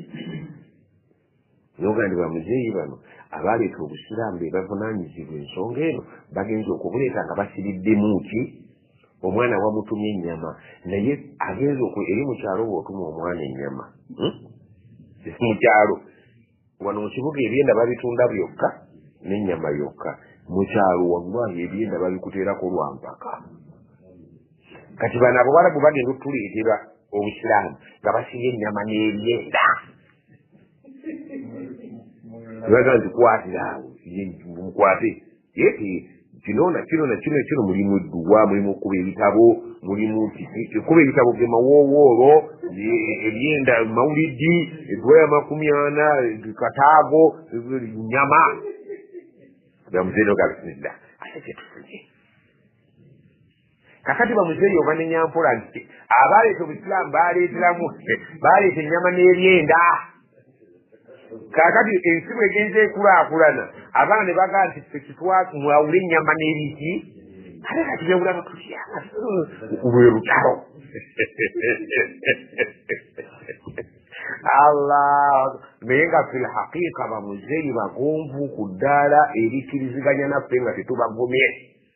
nogandi bamuzeeyi bano abaleeta obusiraamu be bavunaanyizibwa ensonga eno bagenza okubuleeta nga basiriddemu ki omwana wamutumye ennyama naye agenza eri mukyalo bw'otuma omwana ennyama mukyalo wano mu kibuga ebyenda babitunda byokka n'ennyama yokka mukyalo wallahi ebyenda babikuteerako lwampaka kati bano abawarabu bagenda otuleetera obusiraamu nga basirya ennyama n'ebyenda baga nti kwatirawo mukwate kino mulimu edduwa mulimu okuba ebitabo mulimu kuba ebitabo gemawowoolo ebyenda mawulidi edduwa ya 40 kataago nyama bamuzeeyo gabisinidda ate kyetufunye kakati bamuzeeyo oba nenyampola nti abaleeta obusiraamu baleeta ennyama n'ebyenda kakati ensi bwegenza ekulaakulana abaana ne bagaa nti mwawule ennyama n'ebiki ate kati byawulaba tutya lwe lutalo allah naye nga fil haqiqa bamuzeeyi bagonvu ku ddaala erikiriziganya naffe nga tetubagumye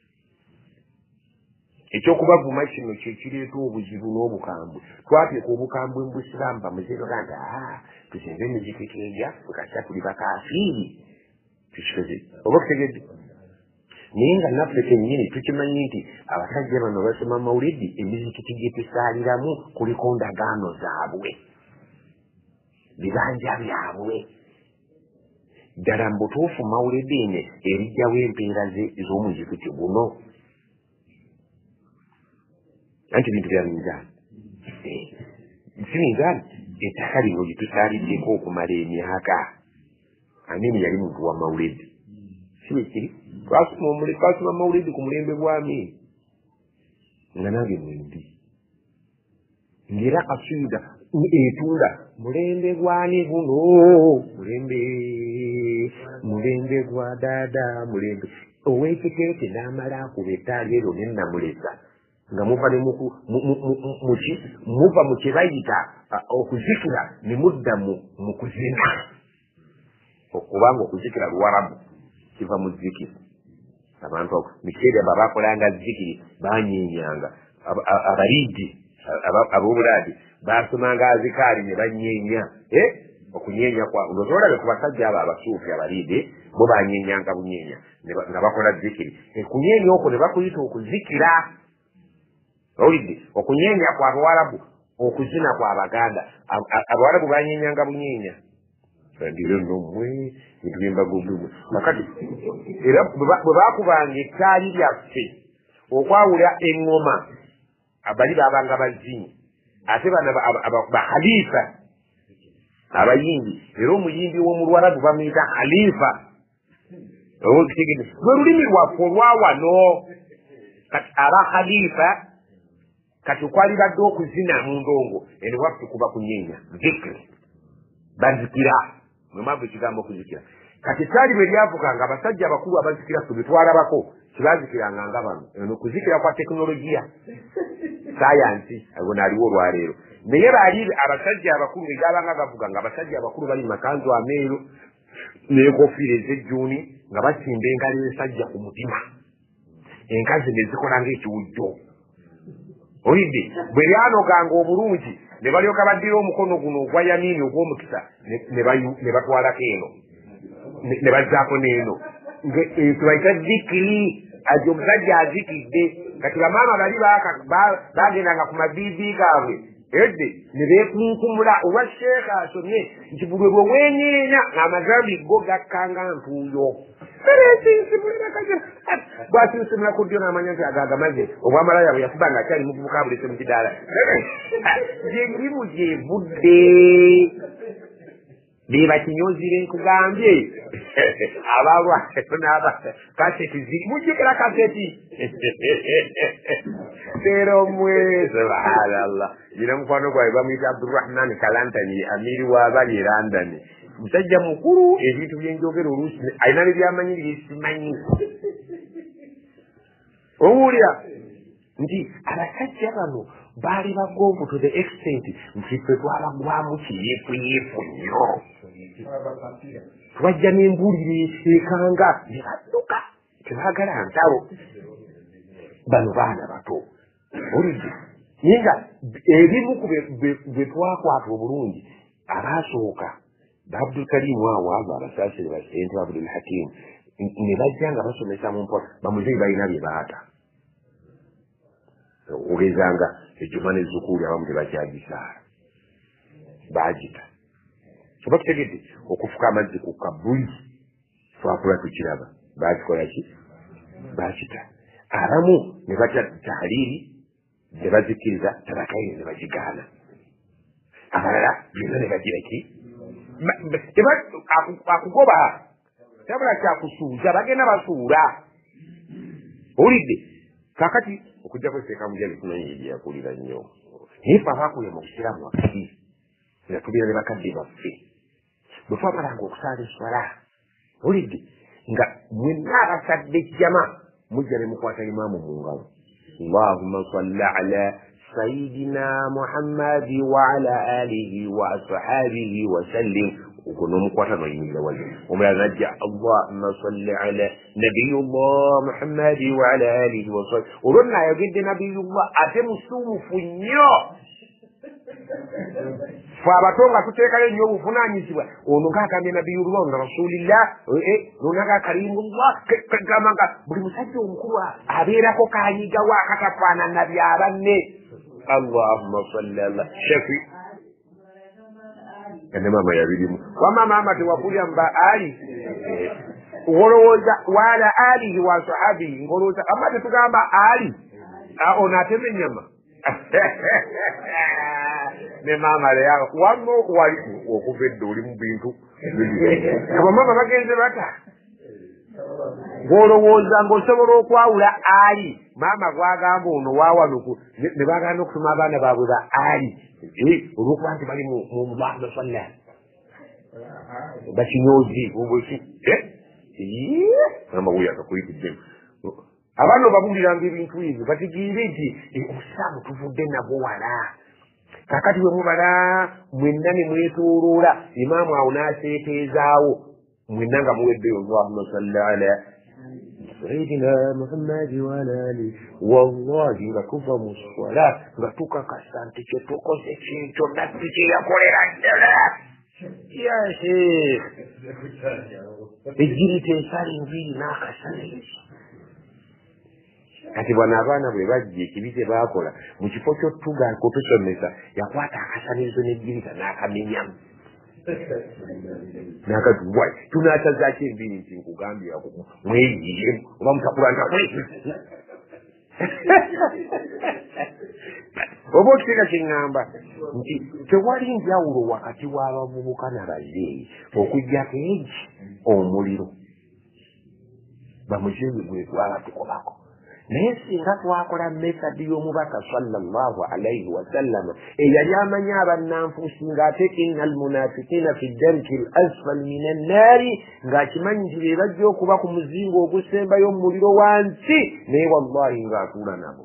ekyokubavuma kino kyekireeta obuzibu n'obukambwe twateeka obukambwe mu busiraamu bamuzeeyi bagaa nti tusinze emizikiti egyaffe kasita tuli bakafiiri tukikoze oba okutegedde naye nga naffe kennyini tukimanyi nti abasajja bano basoma mawulidi emizikiti gye tusaaliramu kuliko ndagaano zaabwe bibanja byabwe ddala mu butuufu mawulidi ene erijjawo empeera ez'omuzikiti guno anti bintu bya minzaani si minzaani ettaka lino lyetusaaliddeko okumala emyaka anini yali muntu wa mawulidi si wekiri twasoma mawulidi ku mulembe gwami nga nange mwembi ngera kasuida etunda mulembe gwani guno mulembe gwa dada mulembe owekiteete n'amala akuba ettaali eryo nennamulesa nga muva ne muva mu kyebayita okuzikira ne mudda mu kuzina okubanga okuzikira luwarabu kiva mu zikiri abantu miseera babakolanga zikiri banyenyanga abalidi ab'obulaadi basomanga azikaali ne banyeenya okunyenya kwa ndozolabe ku basajja abo abasuufi abalidi bo banyenyanga bunyeenya nga bakola zikiri kunyeenya okwo ne bakuyita okuzikira owulidde okunyeenya kwa abawarabu okuzina kwa abaganda abawarabu banyenyanga bunyeenya bandire nomwe bintu byembagombebwe kakati era bwe bakubanga ettaali lyaffe okwawula eŋŋoma abali babanga bazinyi ate bana bahalifa abayimbi era omuyimbi w'omulwarabu bamuyita khalifa okitegede lwe lulimi lwaffe olwawano kati aba khalifa kati okwali badde okuzina mu ndongo ene waffe kuba kunyeenya zikiri bazikira mwemava ekigambo okuzikira kati ettaali bwe lyavuga nga abasajja abakulu abazikira ffe betwalabako kibazikiranga nga bano eno okuzikira kwa tekinologiya sayansi agona aliwo olwaleero naye baali abasajja abakulu egyabanga gavuga nga abasajja abakulu bali mu makanzu ameeru n'enkofiira ez'ejjuuni nga basimba engalo esajja ku mutima enkazi ne zikola ng'ekiwujjo olidde bwe lyanoganga obulungi ne balyoka baddira omukono guno ogwa yamini ogw'omukisa ne batwalako eno ne bazzaako n'eno tubayita zikiri ajo omusajja azikidde kati bamaama bali bagendanga ku mabibi gaabwe edde ne beekunkumula olwa sheekha asomye nti buli lwe wenyeenya ng'amagabi go gakkanga ntuuyo bwasinsimula ku ddyo n'amanya nti agagamaze obwamalaya bwe yakubanga akyali muvubuka abulese mu kidaala gyemirimu gyevudde bebakinyozire nkugambye abalwa kaseti mujjukira kaseti seromwe subhanallah ina mukwano gwawe bamuyita Abdurrahman Kalantani amiri w'abali London musajja mukulu ebintu byenjogera oluusi alina nebyamanyi byesimanyi owulira nti abasajja bano baali bagombu to the extent nti ffe twabagwamu kiyefuyefu nnyo twajja n'embulire ekanga ne badduka tebaagala ntalo bano baana bato olidde naye nga ebimu ku bwe twakwata obulungi abaasooka baabdulkarimu awo abo abasaasire basente abdul hakimu ne bajja nga basomesa mu mpola bamuzeyi balina bye baata ogezanga ejjuma n'ezzukuli abamu tebakyagisaala baagita oba kitegedde okufuka amazzi ku kabuli twakula tukiraba baakikola ki baakita abamu ne batya tahaliri ne bazikiriza tabakaire ne bagigaana abalala byonna ne bagira ki akugoba tabula kyakusuuza bagenda basuula owulidde kakati okujjako seeka mujali tumanyi ebyakulira nnyo naye fe abaakulira mu busiraamu wakati nga tubeera ne bakadde baffe bwe twamalanga okusaala eswala olidde nga mwenna abasadde jjama mujja ne mukwata imaamu mu ngalo allahumma salli ala sayidina muhammadi wa ala alihi wa ashabihi wasallim uko nomukwata noyimirira wali omulala najja allahumma salli ala nabiyullah muhammadi wa ala alihi wasallim olwo nayogedde nabiyullah ate musumufu nnyo fe abato nga tuteekayo nnyo obuvunaanyizibwa ono ngaagambye nabiyullah nga rasulillah nonaga karimullah gamanga buli musajja omukulu abeerako kanyigawo akatafaanana byabanne allahumma salli ala shafi ene mama yabirimu wamama tewapulya mba ali ngolowooza wala alihi wa sahabihi ngolowooza amma tetugamba ali ono atema ennyama ne mama leyaga wamma okuwali okuva edda oli mu bintu abamama bagenze bata ng'olowooza ng'osobola okwawula ali maama gwagamba ono waawanuku ne bagenda okusoma abaana baabwe ba ali olwokuba nti bali mu Allahumma salli bakinyozi obweki mama wuyo akakuyitiddemu abaana babuuliranga ebintu ebyo bategeere nti obusiraamu tuvudde nabwo wala kakati bwe mubala mwenna ne mwetooloola imaamu awo n'aseeteezaawo mwenna nga muweddeyo Allahumma salli ala sayidina muhammadi wa ala alihi wallahi nga tuva mu swala nga tukakasa nti kye tukoze kintu nabbi kye yakolera ddala yase ejjirita esala enviiri n'akasanirizo kati bwana abaana bwe bajja ekibi kye baakola mu kifo ky'ottuga kutusomesa yakwata akasanirizo n'ejjirita n'akamenyamu nakatuwai tunatazaako enviiri nti nkugambye mweyiyemu oba mutakulanga oba okiteeka kyeŋŋamba nti tewali njawulo wakati w'abavubuka n'abazeeyi okugjako egi omuliro bamuzeeyi gwe gwabatukolako naye singa twakola mesadi y'omubaka sallallahu alaihi wasallama eyali amanyi abannanfuusi ng'ate inna almunafiqina fi darki al asfal min annaari ng'akimanyi nti be bajja okuba ku muzingo ogusembayo mu muliro wansi naye wallahi ng'atuula nabo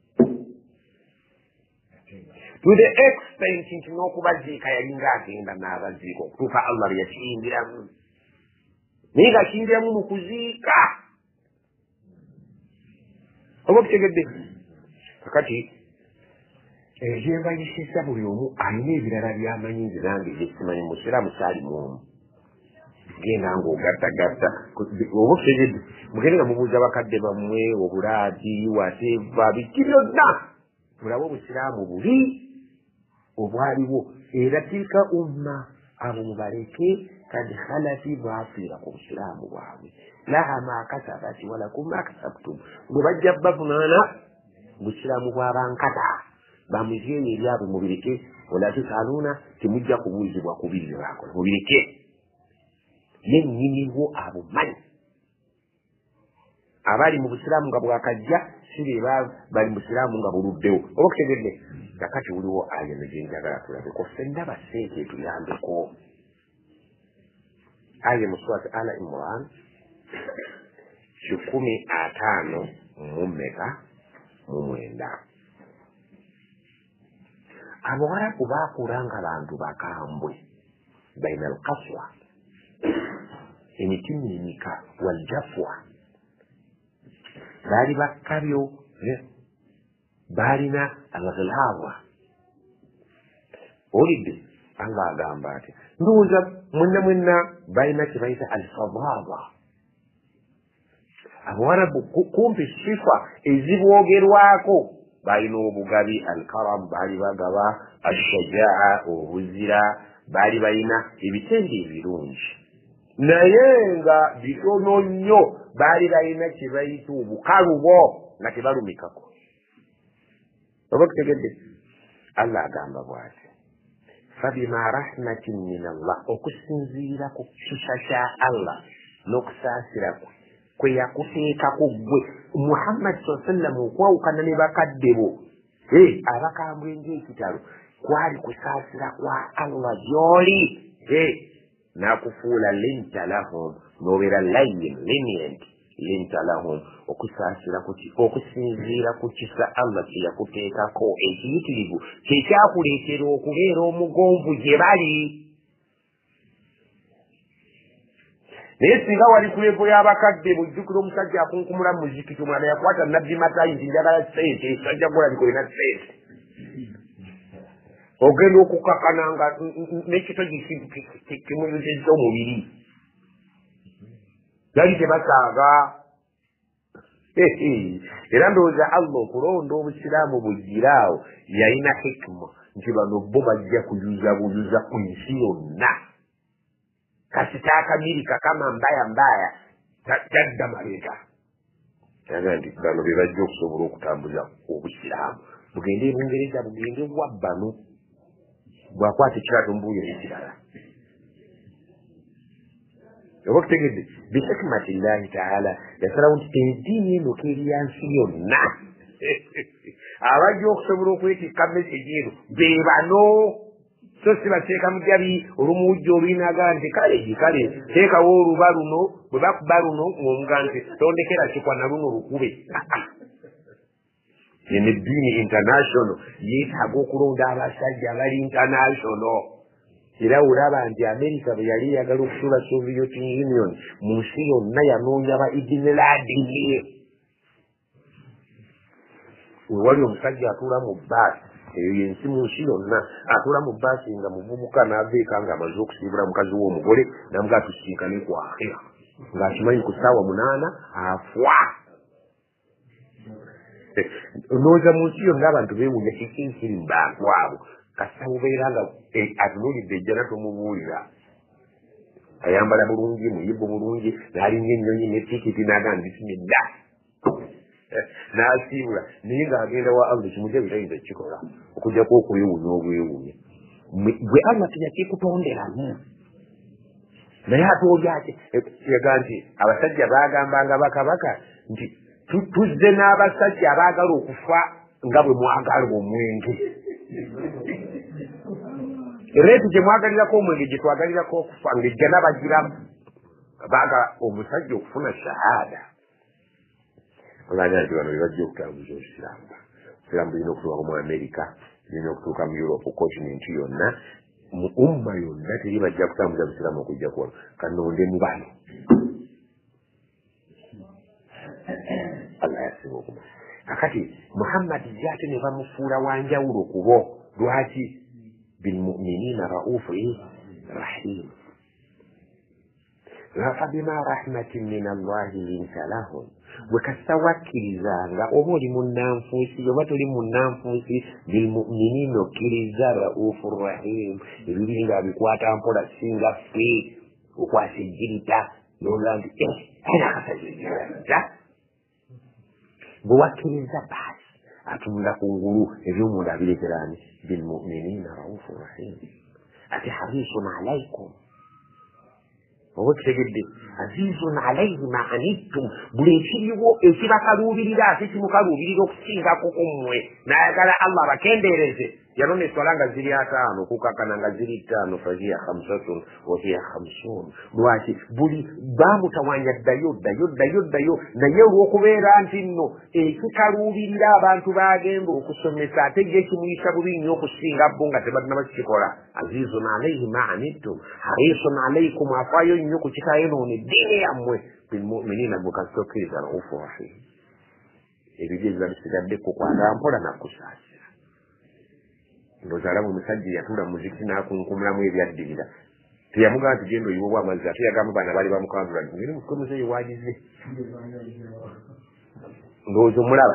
to the extent nti n'okubaziika yali ng'agenda n'abaziika okutuuka allah bye yakiyingiramu naye ng'akiyingiramu mu kuziika oba okutegedde kakati ebyembayisizza buli omu alina ebirala byamanyi nze nange byesimanyi musiraamu saalimu omu genda ng'ogattagatta oba otegedde mugende nga mubuuza bakadde bammwe obulaadi wateva biki byonna mulabe obusiraamu buli obwaliwo era tilka umma abo mubaleke kad khalafi bwafiira ku busiraamu bwabwe laha ma kasabati walakum ma kasabtum bwe bajja bavunaana busiraamu bw'abankata bamuzeeyo ebyabwe mubireke wala tusaluuna temujja kubuuzibwa ku biri bye bakola mubireke yennyiniwo abumanyi abali mu busiraamu nga bwakajja sireba bali mu busiraamu nga buluddewo oba okutegedde kakati wuliwo ayeno gyenjagala tulabeko ffenna baseeke etuyambeko aye mu swat ala imran 15:9 abawarabu bakulanga bantu bakambwe baina alqaswa emitimimika waljafwa baali bakkabyo baalina alghilawa olidde allah agamba ati ndowooza mwenna balina kye bayita alfadaba abawarabu kumpi sifa ezibwogerwako balina obugabi alkaram baali bagaba ashajaa obuzira baali balina ebitende ebirungi naye nga bitono nnyo baali balina kye bayita obukalubo nga tebalumikako oba kutegedde allah agamba bw'ati fabima rahmatin min allah okusinziira ku kisa kya allah n'okusaasira kwe yakuteekako gwe muhammad sallam okwawukana ne bakadde bo abakambwe ng'ekitalo kwali kusaasira kwa allah gy'oli n'akufuula linta lahum n'obeera lenient linta lahum okusinziira ku kisa allah kye yakuteekako ekiyitirivu kyekyakuleetera okubeera omugonvu gye bali naye singa wali ku levo y'abakadde bujjukira omusajja akunkumula mu muzikiti omulala yakwata nabbi matayi nti njagala sente sajja gulaliko olina sente ogenda okukakananga n'ekitogi kimuyuzizza omubiri yali tebasaaga era ndowooza allah okulonda obusiraamu bugiraawo yalina hikima nti bano bo bajja kuyuza buyuza ku nsi yonna kasita akamirika kama mbaya tadda mabega yaga nti bano be bajja okusobola okutambuza obusiraamu bugende e bungereza bugende wabbano bwakwata ekirato mbuuyo ekirala oba okutegedde bihikmatillahi taala yasalawo nti eddiini eno keri yansi yonna abajja okusobola okwetikka mesegi eno be bano so si bateeka mujabi olumuwujja olwinaga nti kale teekawo oluba luno bwe bakuba luno ng'omuga nti tondekera kikwa na luno lukube eno eddiini international yeetaaga okulonda abasajja abali international era olaba nti america bwe yali eyagala okusula soviet union mu nsi yonna yanoonya ba idiniladini wewali omusajja atuula mu baasi eyo yensi mu nsi yonna atuula mu baasi nga muvubuka n'aveeka ng'amaze okusiibula mukazi w'omugole namuga atusinkane ku akhira ng'akimanyi ku ssaawa 8 afwa onooza mu nsi yonna abantu beewunya kiki kiri mu bantu abo kasita bubeera nga atunuulidde ejjana tomubuulira ayambala bulungi muyibbo bulungi n'alinnya ennyonyi n'etikiti n'agamba bisimidda n'asiibula naye ng'agenda wa allah kimujja bitayinza kukikola okujjako okwewunya obwewunya gwe allah teyakikutonderamu naye ate oli ate yaga nti abasajja baagambanga bakabaka nti tuzze n'abasajja abaagala okufa nga bwe mwagala omwenge reetu gye mwagalirako omwenge gye twagalirako okufa ng'ejjana bagiramu baagala omusajja okufuna shahada olanya nti bano bebajja okutambuza obusiraamu bulina okutuuka mu america bulina okutuuka mu europe continent yonna mu umma yonna teri bajja kutambuza busiraamu okujja kuwano kanonde mu bano allah yasinga okuma akati Muhammad jate ne bamufuula wanjawulo kubo lwaki bilmu'minina raufu rahim fabima rahmatin min allahi linta lahum bwekasa wakkirizanga oba oli munnanfuusi oba toli munnanfuusi bilmu'minina okkiriza raufu rahim ebibiri nga bikwata mpola singa ffe okwasa ejjirita nola nti ayinakasajirita bwe wakkiriza baasi atunula ku ngulu ebyomunda abirekerani bilmu'minina raufu rahim ati harisun alaikum oba kitegedde azizun alaihi ma anittum buli ekiriwo ekibakaluubirira ate kimukaluubirira okusingako ku mmwe nayagala Allah bakendeereze yalona eswala nga ziri 5 kukakana nga ziri 5 fahiya 5 wahiya 50 lwaki buli bamutawanya ddayo naye olw'okubeera nti nno ekikaluubirira abantu bagenda okusomesa ate ye kimuyisa bubi nnyo okusinga bo nga tebalina bakikola azizun alaihi ma anittum harisun alaikum afaayo nnyo ku kitayonoona eddiini yammwe bilmu'minina bwekasitokkiriza raufu rahim ebibyo ebiba bisigadde kukwata mpola nakusaasira ndozalamu omusajja yatula muziki nakunkumulamu ebyaddirira teyamugamba nti genda oyiwa obwamazzi ate yagamba baana bali bamukandula ngeri mutwe muzeeyi wagize ndowooza omulaba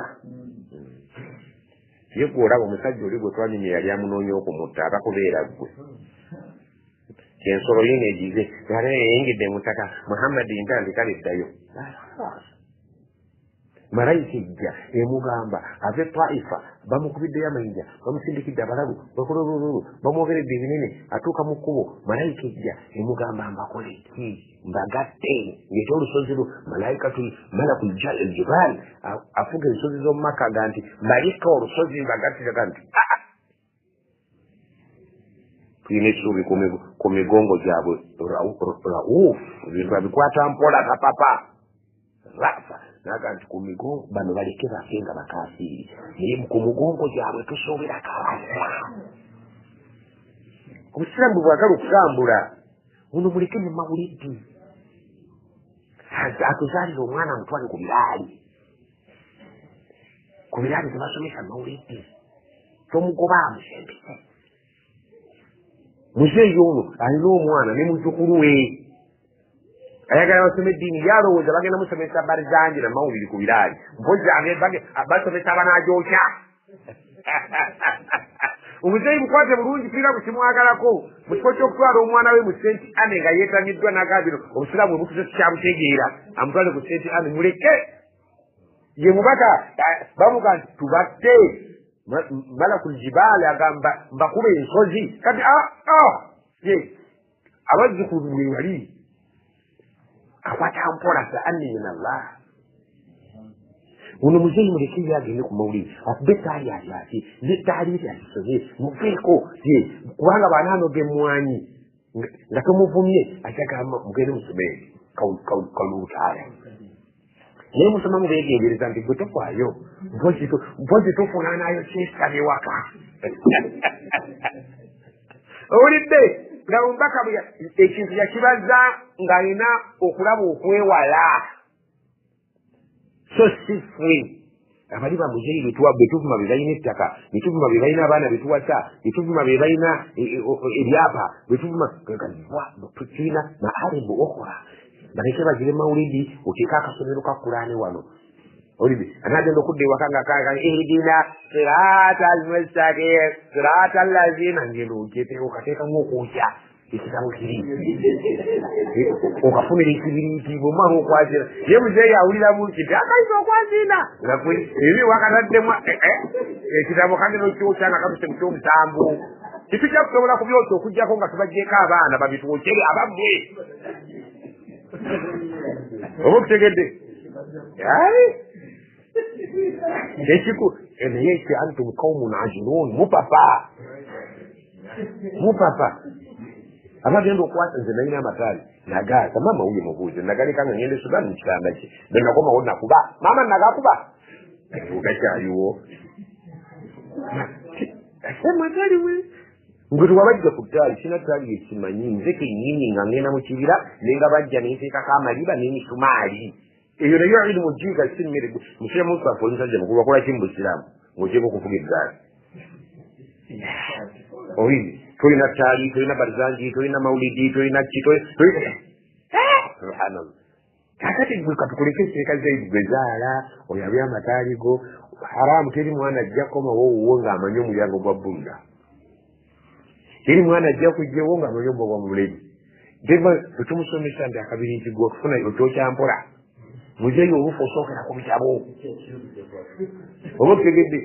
ye gwe olaba omusajja oli gwe twanyumye yali amunoonya okumutta atakubeera ggwe kyensolo yino egize yali yeyengedde mutaka Muhammadi ntandika liddayo malayika ejja emugamba ave Taifa bamukubiddeyo amayinja bamusindikidde abalabu bakololololo bamwogeredde ebinene atuuka mu kkubo malayika ejja emugamba mbakole ki mbagatte ngete olusozi lu malaikatul malakul jibal afuga ensozi z'omu Makka ga nti mbalika olusozi mbagattiraga nti tulina essuubi ku migongo gyabwe raufu ebintu babikwata mpola kapapa rafa naga nti ku migongo bano baleke bafe nga bakafiiri naye ku mugongo gyabwe tusoobera kabasa obusiraamu bwagala okutambula buno muleke mu mawuliddi atuzaalira omwana mutwale ku biraali tebasomesa mawuliddi tomugoba amusembese muzeeyi ono alina omwana ne muzzukulu we ayagala basome eddiini yalowooza bagenda musomesa barizanji na mawuliri ku biraali mpozi basomesa abanaajokya omuzeeyi mukwate bulungi tulina kukimwagalako mu kifo ky'okutwala omwana we mu senti ane nga yeetamiddwa n'agambiro obusiraamu bwe butuze tukyabutegeera amutwale ku senti ane muleke ye mubaka bamuga nti tubatte malakul jibaali agamba mbakuba ensozi kati ye abazzukulu we wali akwata mpola sa anni min Allah uno muzeeyi muleke yagende ku mawuliri akube taali alyati ne taali yalisomye muveeko ye kubanga banaanoga emmwanyi nga tomuvumye akyagamba mugende musomere kalutaaya naye musoma mubeegendereza nti gwe tofaayo mpozi tofunaanayo kyesabye waka owulidde nga omubaka ekintu yakibaza ng'alina okulaba okwewala so si ffe abali bamuzeeyi betuvuma be balina ettaka betuvuma be balina abaana betuwasa betuvuma be balina ebyapa betuvuma tulina maaribu okura baleke bagire mawulidi oteeka akasomero ka Kulaani wano olibi anagenda okudda ewaka nga kaga ehdina sirata almustaqim sirata allazina ngendo ojeteeka okateekamu okwokya ekitabo kiri okafunira ekibiriiti bwomala okwazira ye muzeeyi awuliramu nti akaisa okwazina ebi wakataddemu ekitabo kagenda okyokya nga kabuse mu kyomusanvu kitujja kusobola kubyokya okugjako nga tubajjeeko abaana babitwokere abammwe oba okutegedde ekiku naye ekyo antum qaumun ajilun mupapa abagenda okwasa nze nalina amataali nagaasa maama wuye mubuuze nagaleka nga ngenda esugani mukitanda kye benakomawo nakuba maama nagakuba gakyaliwo asemataaliwe ngwe tewabajja ku ttaali sina ttaali yekimanyi nze kennyini nga ngenda mu kibira nenga bajja nenteekako amaliba n'emisumaali eyo nayo ilimu jinga simmere mushe musa polisa je mukubwa kola kimbu silamu ngojebo kufuga eggala oyi tulina tali tulina barzanji tulina maulidi tulina kito subhanallah kakati gwe katukuleke serikali zaidi gwezaala oyabya amataligo haramu teri mwana ajja koma wowo nga amanyi omulyango gwa bbunda teri mwana ajja kujjewo nga amanyi omulyango gwa mulezi deva tumusomesa nti akabiri nti gwe okufuna okyokyampula muzeeyo obufu osookera ku bitabo oba otegedde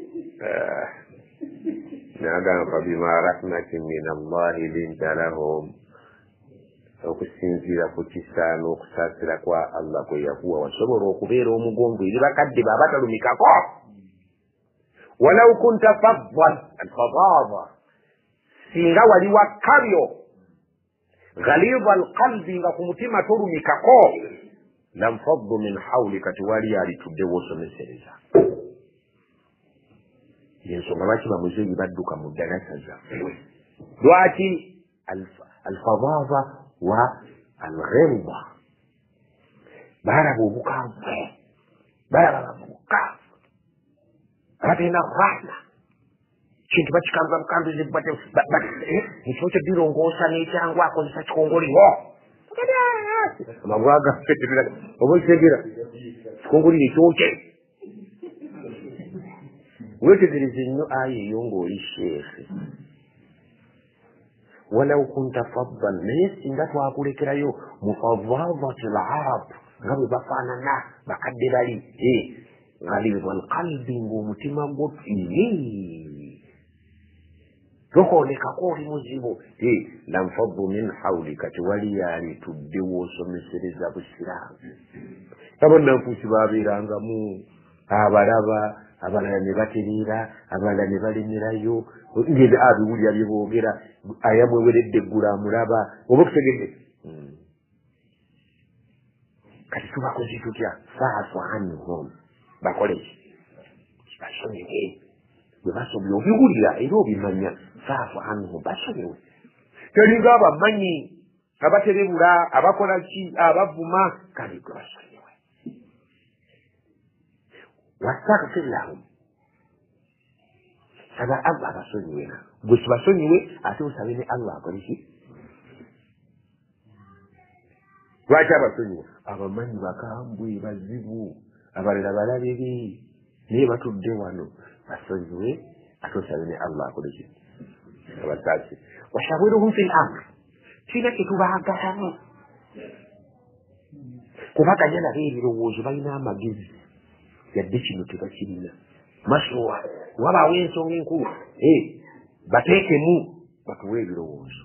nagamba bima rahmatin min allahi linta lahum okusinziira ku kisa n'okusaasira kwa allah kwe yakuwa wasobola okubeera omugonvu eri bakadde baabatalumikako walau kunta faddan alfadaava singa wali wakkabyo ghaliza alqalbi nga ku mutima tolumikako lamfaddu min hawlika tiwali alitudde woosomesereza yensonga lwaki bamuzeeyi badduka mu ddarasa zaffe lwaki alfadaava wa alghilba baraba obukambwe baraba bavubuka abatalina rahma kintu bakikanza bukambizi ekifo kyo birongoosa n'ekyangu akozesa kikongoliwo amagwaga oba ekitegeera kikongolire ekyoke wetegereza ennyo aya eyo ng'oli sheekhe walau kunta faddan naye singa twakulekerayo mufadavati larab nga bwe bafaanana bakadde bali ghaliza alqalbi ng'omutima gwo tokoonekako oli muzibu lanfaddu min hawlika tiwali yalitudde woosomesereza busiraamu abannanfuusi baabeerangamu abalaba abalala ne batereera abalala ne balemerayo ngeze abiwulira bye boogera ayamweweredde eggula amulaba oba okutegedde kati tubakoze tutya faafu anhum bakole ki basonyiwe bwe basomye obiwulira era obimanya faafu anhum basonyiwe telinga abamanyi abaterebula abakola ki abavuma kale gwe basonyiwe wastaghfir lahum saba allah abasonyiwe gwe sibasonyiwe ate osabe ne allah akole ki lwaki abasonyiwe abamanyi bakambwe bazibu abalala balabiri naye batudde wano basonyiwe ate osabe ne allah akole ki abasaasi washawiruhum fi lamr kiina kyetubaagalamu kubaganya nabo ebirowoozo balina amagezi yadde kino tebakirina masuwa wabaawo ensonga enkulu bateekemu batuwe ebirowoozo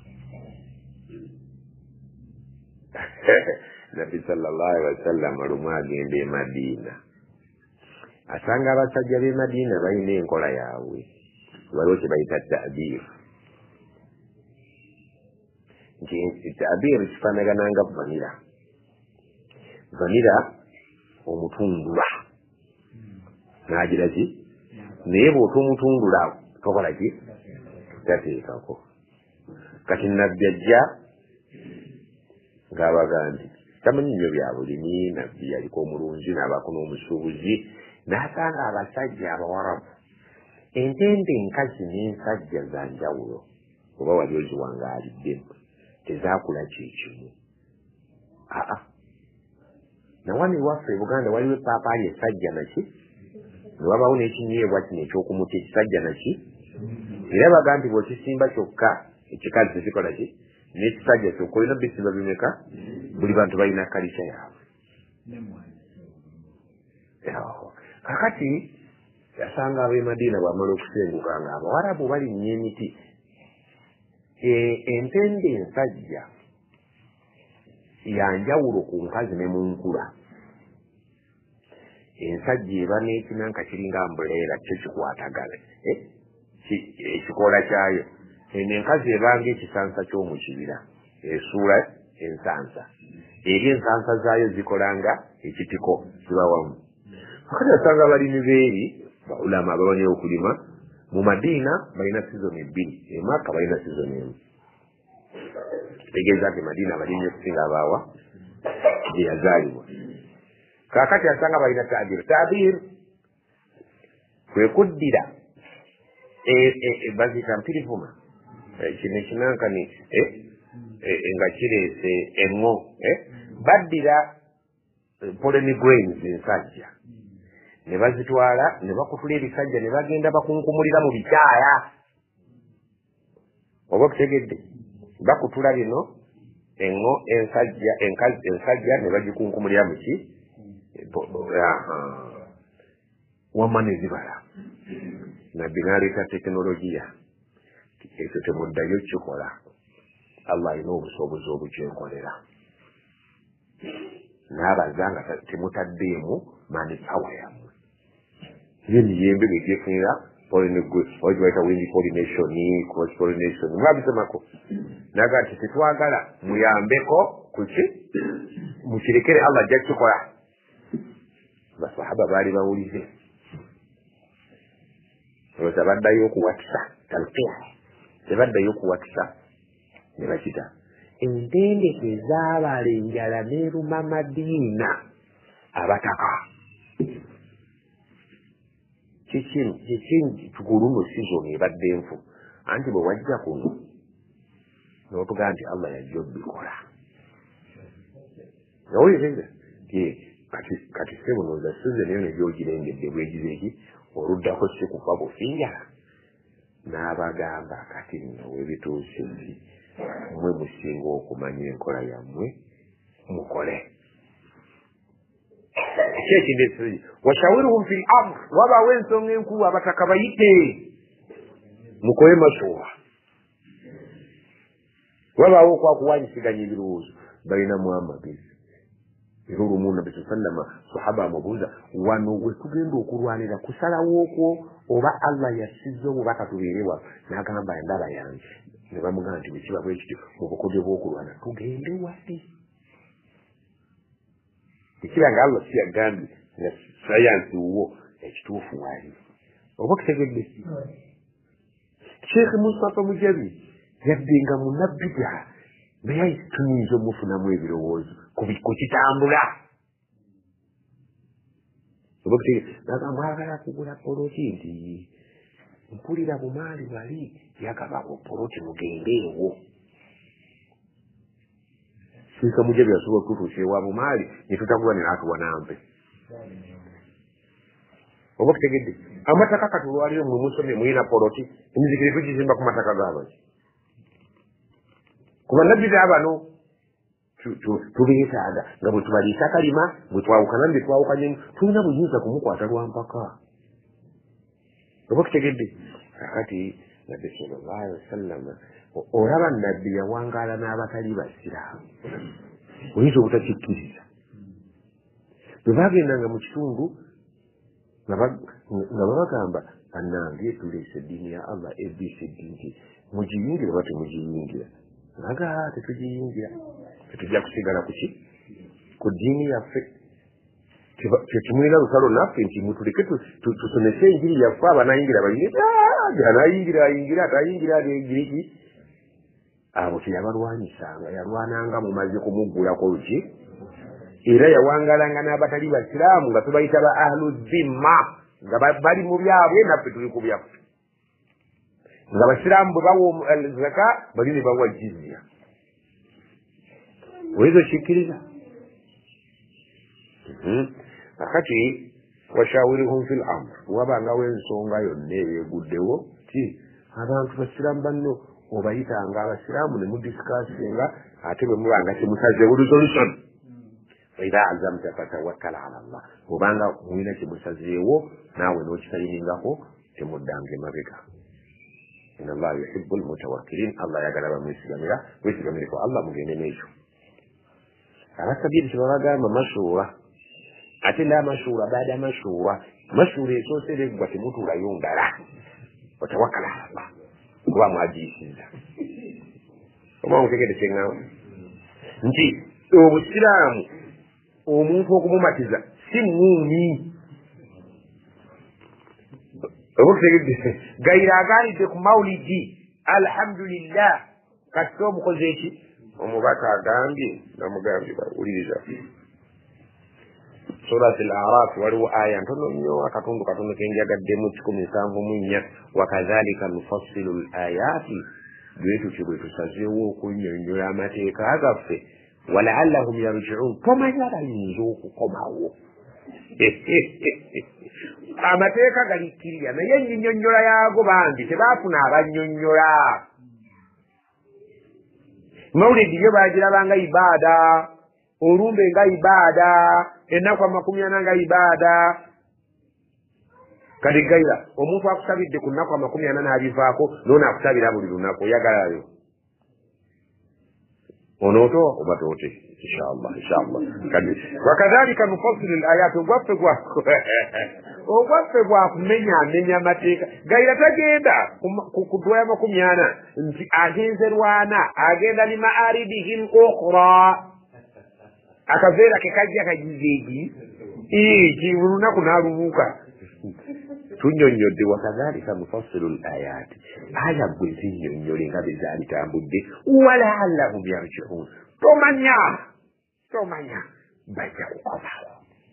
nabbi sallallahu alaihi wasallam lumu agenda e madiina asanga abasajja b'e madiina balina enkola yaabwe waliwo kye bayita ta'bir nti ta'bir kifaanagananga vanira omutundula n'agira ki naye bw'otomutundula tokola ki tateekako kati nabbi ajja ng'abaga nti tamanyi nnyo bya bulimi nabbi yaliko omulunzi n'abaako n'omusuubuzi n'asanga abasajja abawarabu entende enkazi n'ensajja za njawulo oba wali oziwangaalidde tezaakula kyekimu nawano ewaffe e buganda waliwo epaapaali esajja naki newabawo n'ekinyeebwa kino ekyokumuta ekisajja naki era baga nti bw'okisimba kyokka ekikazi tekikola ki n'ekisajja kyokka olina bisimba bimeka buli bantu balina kalica yaabwe kakati yasanga ab'e madiina bwamala okusenguka nga abawarabu balinnya emiti entende ensajja yanjawulo ku nkazi ne mu nkula ensajja eba n'ekinanka kiringa ambuleera kyo kikwatagana ekikola kyayo eno enkazi ebanga ekisansa ky'omukibira esuula ensansa eri ensansa zaayo zikolanga ekitiko kibawamu akati asanga abalimi beeri baulama abamanyi okulima mu madiina balina sizoni bbiri emaka balina sizoni emu kitegeeza nti madiina abalimi okusinga abaawa gye yazaalibwa kakati asanga balina tabir kwe kuddira bazita mpirivuma kino ekinankani nga kireese eŋŋo baddira pollen grains ensajja ne bazitwala ne bakutula ebisajja ne bagenda bakunkumulira mu bikyaya oba okutegedde bakutula bino eŋŋo ensajja ne bagikunkumulira mu ki wamma ne zibala nabbi n'aleeta tekinologiya ekyo temuddayo kikola allah alina obusobozi obukyenkolera n'abaza nga temutaddeemu manipawa yammwe n'emiyembe begyefunira ogibaita wind pollination cross pollination mwabisemako naga nti tetwagala muyambeko kuki mukirekere allah ajja kukikola basahaba baali bawulize tebaddayo okuwakisa talqiya tebaddayo okuwakisa ne bakita entendeke zaabala enjala n'eruma madiina abataka kiki tukuluno sizoni ebadde enfu anti bwe wajja kuno n'otugaa nti allah yajja obbikola nawulireza kati sebunoza sizoni eyo negyogirengedde bwegizeeki oluddako sikufa bufinjala n'abagamba kati nno webituuse nti mwe musinga okumanya enkola yammwe mukole ekyekindesii washawiruhum fi lamr wabawo ensonga enkulu abataka bayite mukole masuwa wabawo okwakuwanyisiganya ebirowoozo balinamu amagezi era olumu nabi sallama sahaba amubuuza wano we tugenda okulwanira kusalawo okwo oba allah yasizza obubaka tubeerewa n'agamba endaba yange ne bamugamba nti bwekiba bwe kityo mu bukodyo bw'okulwana tugende wali ekira nga allah siyagambye nga sayansi wo ekituufu wali oba kitegedde sheekh Mustafa Mujabi yadde nga munabbida naye tuyinza omufunamu ebirowoozo ku kitambula oba kitegedde naga mwagala kugula poloti nti mpulira bumaali wali yagabako poloti mugendeewo Sheekh Mujabi yasobola okututuusa ewa bumaali ne tutagulwanira atuwa nampe oba kitegedde amataka katulwaliro mwe musomye muyina poloti emizikire tugizimba ku mataka g'abaki kuba nabbi bano tubeetaaga nga bwe tubaliisa kalima bwe twawukana ne twawukanye tulina buyinza kumukwata lwampaka oba kitegedde kakati nabbi sallallahu alaihi wasallam olaba nabbi yawangaala n'abatali basiraamu oyinza obutakikkiriza bwe bagendanga mu kitundu nga babagamba annange tuleese eddiini ya allah abcd nti mugiyingira oba temugiyingira naga tetugiyingira tetujja kusigala kuki ku ddiini yaffe kyekimulina lutalo naffe nti mutuleke tusomese enjiri yaffe abanayingira anayingira atayingira agiriki abo teyabalwanyisanga yalwananga mumaze kumuggulako luki era yawangalanga n'abatali basiraamu nga tubayita ba ahlu dhimma nga bali mu byabwe naffe tuli ku byaffe nga basiraamu bwe bawa zaka bali ne bawa jizya oyinza okikkiriza akati washawirihum fi lamr wabangawo ensonga yonna eyeeguddewo ti abantu basiraamu banno obayitanga abasiraamu ne mudisikasinga ate bwe mubanga kimusazeewo resolution faida azamta fatawakkala ala allah obanga mulina kimusazeewo naawe n'okitayiningako temuddanga emabega inna allaha yuhibbu almutawakkilin allah yagala bamwesigamira mwesigamireko allah mugende n'ekyo abasabiri tebabagamba mashuura ate la mashuura baada mashuura mashuura esoose ereggwa temutuulayo ndala otawakkala ala allah kuba mwagiyisiza oba mutegede kyeŋŋamba nti obusiraamu omuntu okumumatiza si muumi oba kutegedde gayira aganidde ku mawulidi alhamdulillah kasita omukozi eki omubaka agambye namugambye bawuliriza سورة الأعراف ولو آية تنو كتون كنجا قدمو تكم إنسان فمينيا وكذلك نفصل الآيات بيتو تبيتو سازيو كن ينجو ماتي كاغفه ولعلهم يرجعون كما يرى ينزوك كما هو amateka galikiriya naye nnyonnyola yaago bangi tebaafuna abannyonnyola mawulidi yo baagirabanga ibaada olumbe nga ibaada ennaku 40 nga ibaada kati gaira omuntu akusabidde ku nnaku 40 n'abivaako noona akusabira buli lunaku oyagalayo onoto oba toote inshallah kadi wakadhalika nufassilu al-ayat ogwaffe gwakumenya mateeka gaira tagenda kutwaya 40 nti agenze Rwana agenda ni ma'aridihim ukhra akaveera ke kajja kajizeegi kilunaku n'alubuuka tunyonyodde wakadhalika nufassilu al-ayat aya gwe zinyonyole nga bwe zaali tambudde wala'allahum yarji'un tomanya bajja kukomawo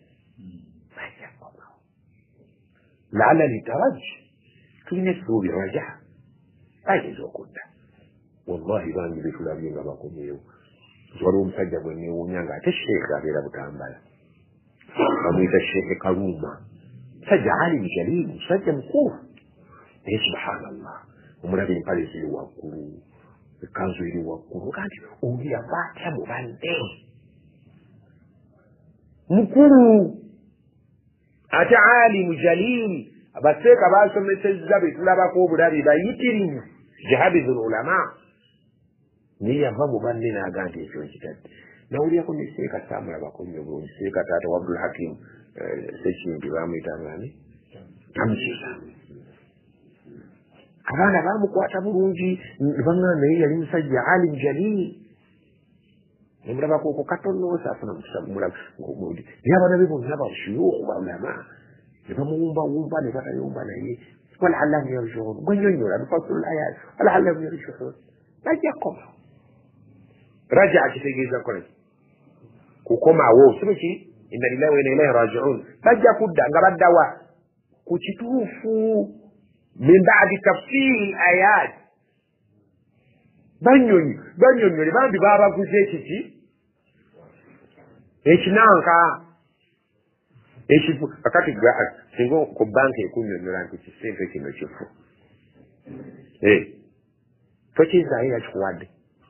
la'alla litaraji tulina essuubi raja ayinza okudda wallahi bangi betulabye nga bakomyewo waliwo omusajja gwe newuunya ng'ate sheekhe abeera Butambala bamuyita sheekhe Kaluma musajja alimu jalimu musajja mukulu naye subhanallah omulaba empale ziri waggulu ekanzu eri waggulu kandi oli yava atya mubadde mukulu ate alimu jalili abaseeka basomesezza betulabako obulabe bayitirivu jahabizul ulama naye yava mubadde n'aga nti ekyo nkitadde nawulirako ne seeka saamulabako nnyo bulungi seeka taata wa Abdul Hakim sekimpi bamuyitangani amukiza abaana bamukwata bulungi nebagamba naye yali musajja alim jalili nemulabako okwo katonoosa afuna mukisamulaba naye abaana be bonna bashuyuuku balama ne bamuwumbawumba ne batayumba naye wala'allahum yarji'un gwenyonnyola nufassilu al-ayat wala'allahum yarji'un bajja kukomawo raja kitegeeza kola kukomawo sibiki inna lillahi wa inna ilaihi raji'un bajja kudda nga baddawa ku kituufu min ba'di tafsiri ayat banyonyole bambi babaguze ekiki ekinanka ekifu akati singa ku banka ekunyonyola nti kisente kino kifu tokizaayo yakikuwadde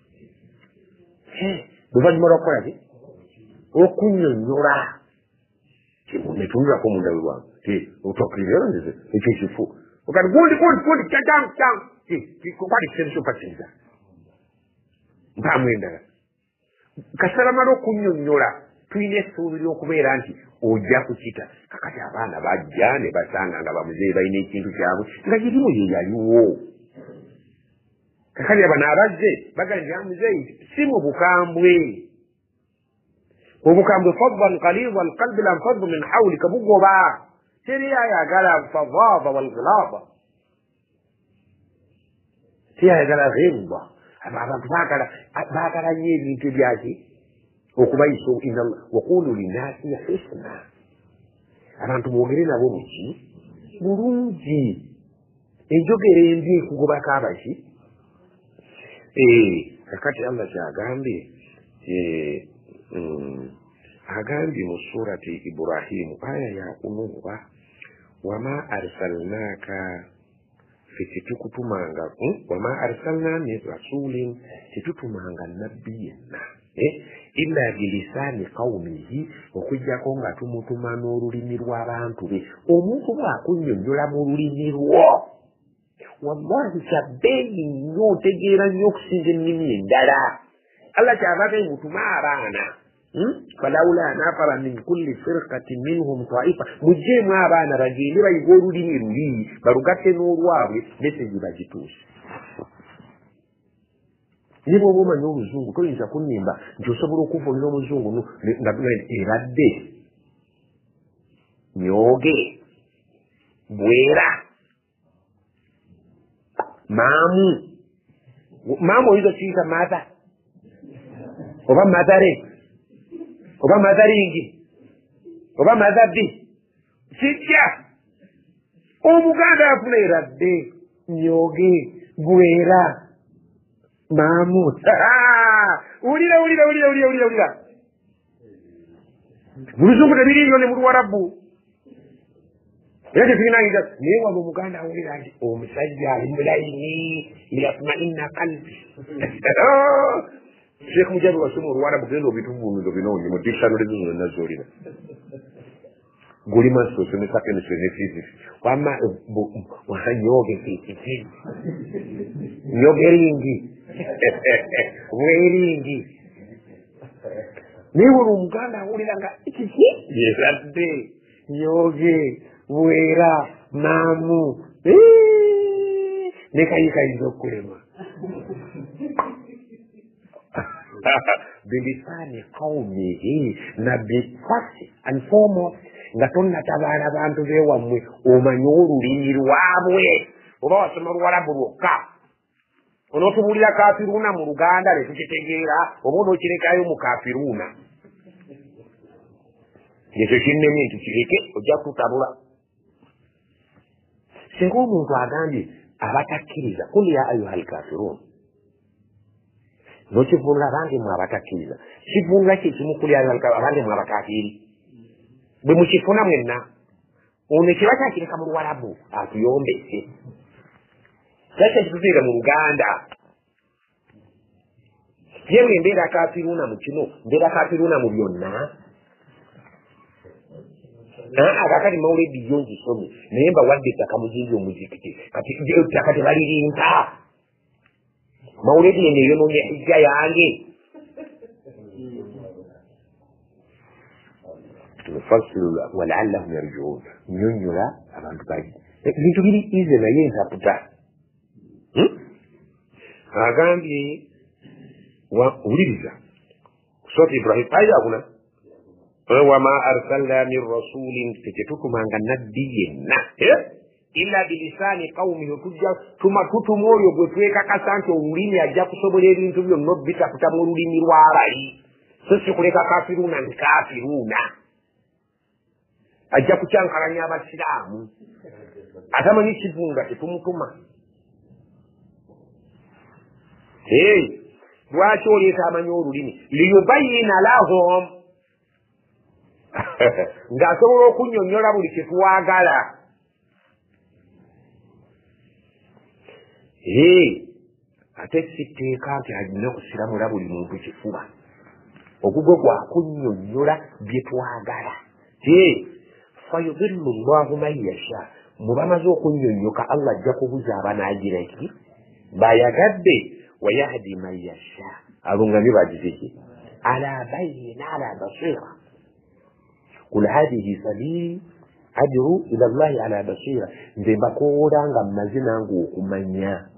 luvannyuma lwakukola ki okunyonyola netunulako munda we wange otokirironeze ekyo kifu okati gundi kwali kisente kyopakiriza mpaamu endala kasalamala okunyonyola tulina essuubi ly'okubeera nti ojja kukita kakati abaana bajja ne basanga nga bamuzeeyi balina ekintu kyabwe nga kirimu ye yaliwo kakati abano abazze bagambye amuzeeyi si mu bukambwe obukambwe faddan qalida alqalbi lanfaddu min hawlika bugoba teri ayagala fadada walgilaba tiyayagala ghimba abantu baagala nnyo ebintu byaki okubayisa waqulu linnaasi husna abantu mwogere nabo muki bulungi enjogera embi ekugobako abaki kakati Allah kyagambye agambye mu surati Ibrahimu aya yakunuba wama arsalnaka fekitukutumanga wama arsalna min rasulin titutumanga nabbi yenna illa bilisani qaumihi okujjako nga tumutuma n'olulimi lw'abantu be omuntu bw'akunnyonnyola mu lulimi lwo wallahi kyabbeeyi nnyo otegeera nnyo okusinga ennimi endala Allah kyavaga ngutuma abaana falawula nafara min kulli firqatin minhum taifa mujjeemu abaana bagende bayiga olulimi luli balugatte n'olwabwe meseji bagituuse ne bw'oba omanya oluzungu toyinza kunnimba nti osobola okuvunira omuzungu nga eradde nyoge bwera maamu oyinza kiyita mata oba matare oba mataringi oba mazadde kijja omuganda afuna eradde nyoge gwera maamu ulira mu luzungu tebirinyo ne mu luwarabu era tetulinayinza naye waba omuganda awulira nti omusajja ali mulayini liyatmainna kalbi sheekh mujabi wasoma oluwarabu genda obitubuulizo binoonye mu dictionary zino zonna zolina guli maso osomesa chemistry ne physics wama nyoge kiki nyogeringi bweringi naye waba omuganda awulira nga kiki yeradde nyoge bwera maamu nekayikayinza okulema bilisani qaumihi nabbi first and foremost nga tonnatabaala bantu bewammwe omanye olulimi lwabwe oba wasoma luwarabu lwokka onotubulira kafiruuna mu luganda letukitegeera oba onokirekayo mu kafiruuna ekyo kinnemye nti kireke ojja kutabula singa omuntu agambye abatakkiriza kul ya ayuha lkafiruun nokivunula abange mwe abatakkiriza kivunula kyekimu abange mwe abakafiri bwe mukifuna mwenna ono kiba kyakireka mu luwarabu atuyombese kyakya kituteera mu luganda yewe mbeera kafiruuna mu kino mbeera kafiruuna mu byonna akakati mawuledi yo ngisomye naye mbawadde ettaka mujinji omuzikiti kati ettaka tebalirinta mawuledi eno eyononya hijja yange nufasiru walaallahum yarjiun nyonyola abantu bali ebintu biri ize naye ntaputa agambye wuliriza kusota ibrahim ayakuna wama arsalna min rasulin tetetutumanga nabbi yenna illa bilisani qaumihi tutuma oyo gwe twekakasa nti olulimi ajja kusobola ebintu byonna obitaputa mu olulimi lw'abali so si kuleka kafiruuna nti kafiruuna ajja kukyankalanya abasiraamu atamanyi kivunga tetumutuma lwaki oleeta amanyi olulimi liyubayina lahum ng'asobola okunnyonnyola buli kyetwagala ate sitteeka nti alina kusiramula buli muntu kifuba ogugwe gwakunnyonnyola bye twagala fayudillu llahu man yasha mubamaze okunnyonnyoka allah ajja kubuza abanaagira ki bayagadde wayahdi man yasha alungamye bagizeki ala bayina ala basira kul hadihi sabili ad'u ila llahi ala basira nze mbakoola nga mmaze nange okumanya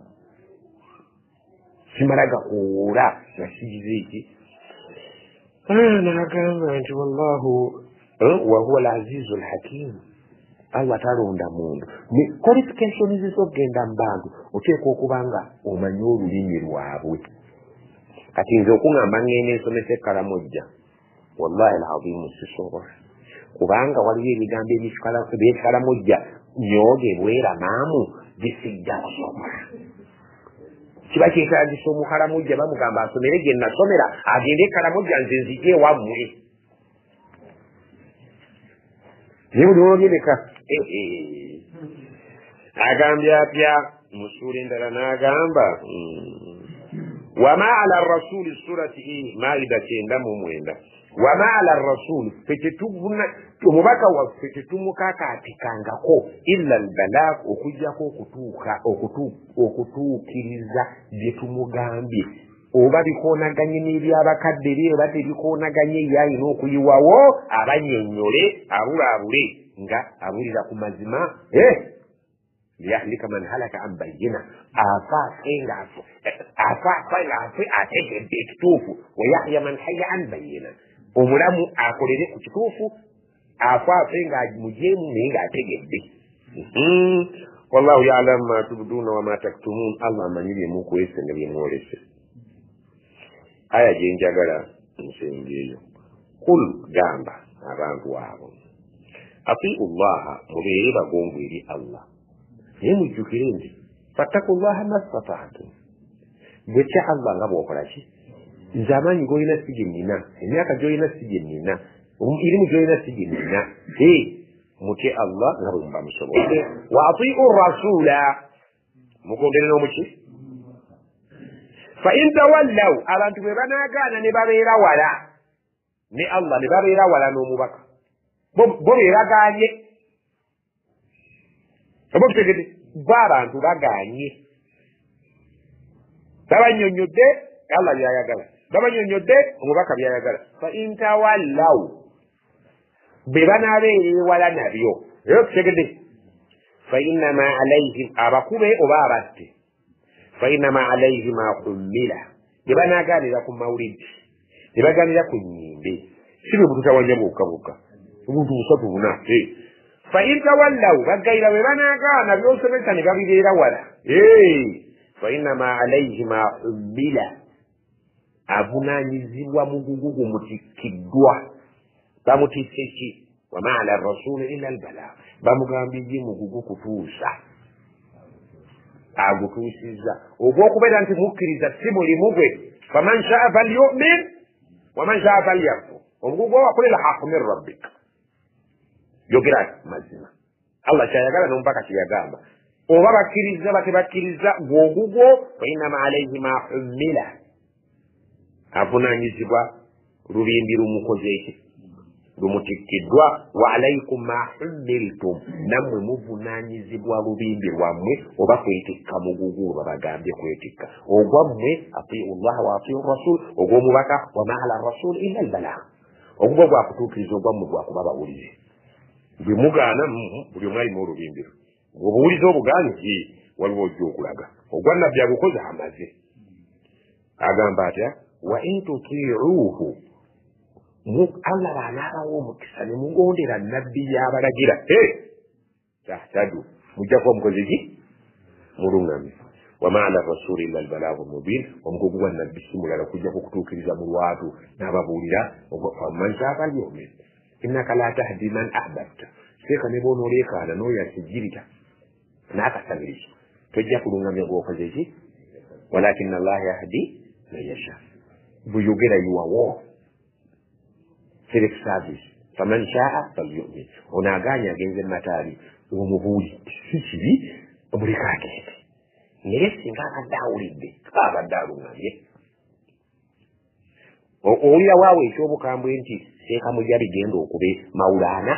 simala gakoola nga sigize eki nagamba nti wallahu wahuwa alazizu alhakim allah talonda mundu qualifications zizogenda mu bantu oteeka okuba nga omanye olulimi lwabwe kati nze okuŋŋamba ŋŋenda ensomesa ekkalamojja wallahi alazimu sisobola kubanga waliwo ebigambo ebyekikalamojja nyoge bwera maamu bisijja kusobola kiba kyetagisa omukalamojja bamugamba asomere gye nasomera agende ekalamojja nze nzije ewammwe naye buli olwogereka agambye atya mu ssuula endala n'agamba wama ala rasuli surati maida 9:9 wama ala rasuli omubaka waffe tetumukakaatikangako illa albalagh okujjako okutuukiriza bye tumugambye oba bikoonaganye n'ebyabakadde bye oba tebikoonaganye ye alina okuyiwawo abannyonnyole abulaabule nga abulira ku mazima liyahlika man halaka an bayyina afa ng'afe ategedde ekituufu wayahya man hayya an bayyina omulamu akolere ku kituufu afe nga mujeemu naye ng'ategedde wallahu ya'lamu ma tubduuna wa ma taktumun allah amanyi byemukwese nga byemwolese aya gyenjagala nsengeeyo kul gamba abantu abo atiu llaha mubeere bagonvu eri Allah naye mujjukire nti fattakullaha mastata'tum gwe kya Allah nga bw'okola ki nze amaanyi g'olina si gye nnina emyaka gy'olina si gye nnina irimu gy'olina si gye nnina mutye Allah nga bwe muba musobole wa atiu rasula mugondere n'omuki fa in tawallaw abantu bwe banaagaana ne babeera wala ne Allah ne babeera wala n'omubaka bo beeragaanye oba kutegedde b'abantu bagaanye babanyonyodde Allah byayagala babanyonyodde omubaka byayagala fa in tawallaw bwe banaabeera wala nabyo era kutegedde fa innama alayhim abakube oba abatte fa innama alayhi ma hummila bwe banaagaanira ku mawulidi ne bagaanira ku nnyimbe si bwe bututawanya bwokka obuntu busatu buna fa in tawallaw baggayira bwe banaagaana by'osomesa ne babibeera wala fa innama alayhi ma hummila avunaanyizibwa mugugu gumutikiddwa bamutisse ki wama ala rasuli illa albala bamugambye mugugu kutuusa agutuusizza ogw'okubeera nti mukkiriza si mulimu gwe faman shaa falyumin waman shaa falyakfur omugugu owakulira haqu min rabbik yogera mazima Allah kyayagala n'omubaka kyeyagamba oba bakkiriza batebakkiriza gw'ogugwo fa innama alayhi ma hummila avunaanyizibwa lubimbi lumukoze eki lumutikiddwa wa alaykum ma hummiltum nammwe muvunaanyizibwa lubimbi lwammwe oba kwetikka mugugu babagambye kwetikka ogwammwe atiu llaha wa atiu rasul ogw'omubaka wama ala rasul illa albalagh ogugwo gwakutuukiriza ogwammwe gwakuba bawulize bwe mugaana buli omu alimu olubimbi lwe obuwuliza obugaani waliwo ojja okulaga ogwa nabbi agukoze amaze agamba atya wa in tutiuhu Allah baanaabawo omukisa ne mugondera nabbi yabalagira tahtadu mujja kuba mukoze ki mulungamye wama ala rasuli illa albalaghu mubin omugogo gwa nabbi si mulala kujja kukutuukiriza mu lwatu n'ababuulira faman shaa falyumin innaka la tahdi man ahbabta seeka ne boonooleekaana n'oyo asijjirita n'akasabirizo tojja kulungamya gwokoze ki walakin Allah yahdi man yasha buyogera yuwawo self service faman shaa falyumin onaaganya agenze mataali omubuuli si kibi omuleka agende naye singa abadde awulidde abadde alungamye owulira waawe ekyobukambwe nti seeka mujja bigenda okube mawulaana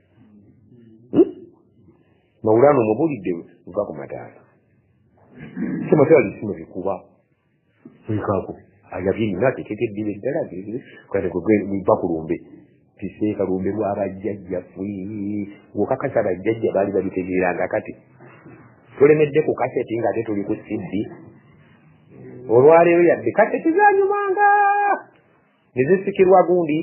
mawulaana omubulidde nva ku mataala semataali sino bikuba wikaako ayabye nina tekekeddire eddala kati gwiva ku lumbe tiseeka lumbe lwabajjajjaffe ng'okakasa bajjajja baali babitegeeranga kati tolemedde ku kaseti ng'ate tuli ku siddi olwaleero yadde kaseti zanyumanga ne zisikirwa gundi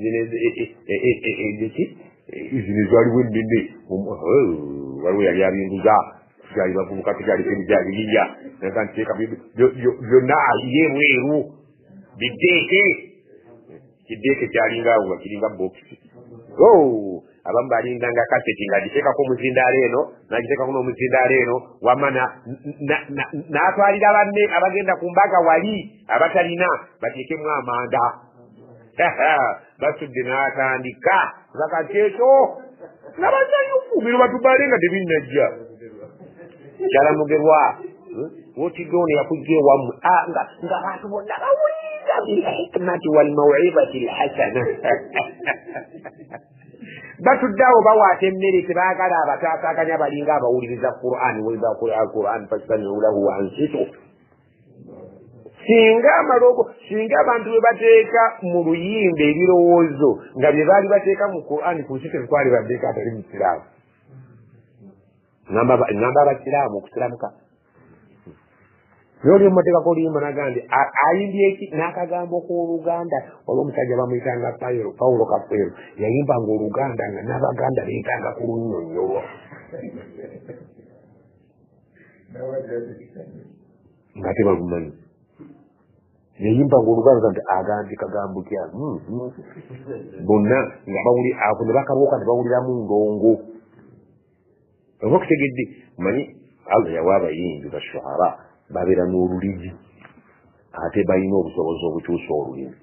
zino zaaliwo ennene waliwo yali abinguza gyali bavubuka tegaliko ebijaliriya naga nteeka byonna ayiye bweru biddeeke kiddeeke kyalingaawo nga kiringa bokisi abamu balinganga kaseti ng'agiteekako omuzindaalo eno n'agiteekako n'omuzindaalo eno wamma n'atwalira banne abagenda ku mbaga wali abatalina bateekemu amanda basudde n'atandika bakakyekyo nga banyayufu bino batubale nga tebinnajja kyalamugerwa wotidde yakujja ewammwe nga bantu bonna bawuliriza bilhikmati walmawibati lhasana batudde awo bawaata emmere tebaagala abataataaganya balinga abawuliriza Qur'an waiza quri'a Qur'an fastami'u lahu wa ansitu singa abantu bwe bateeka mu luyimba ebirowoozo nga bye baali bateeka mu Qur'an ku nsi tetwali baddeeka atali musiraamu ngamba abasiraamu okusiramuka noli omuteekako oluyimba nagambye ayimbye eki n'akagambo k'oluganda waliwo omusajja bamuyitanga Paulo Kafeero yayimbanga oluganda nga n'abaganda beetanga ku lunnyonnyolwa nga tebalumanyi neyimba ng'olubanza nti agambye kagambo kya bonna nga bawuli ako ne bakabuuka ne bawuliramu ndongo oba okutegedde manyi Allah yawa abayimbi bashuhara babeera n'olulimi ate balina obusobozi obukyusa olulimi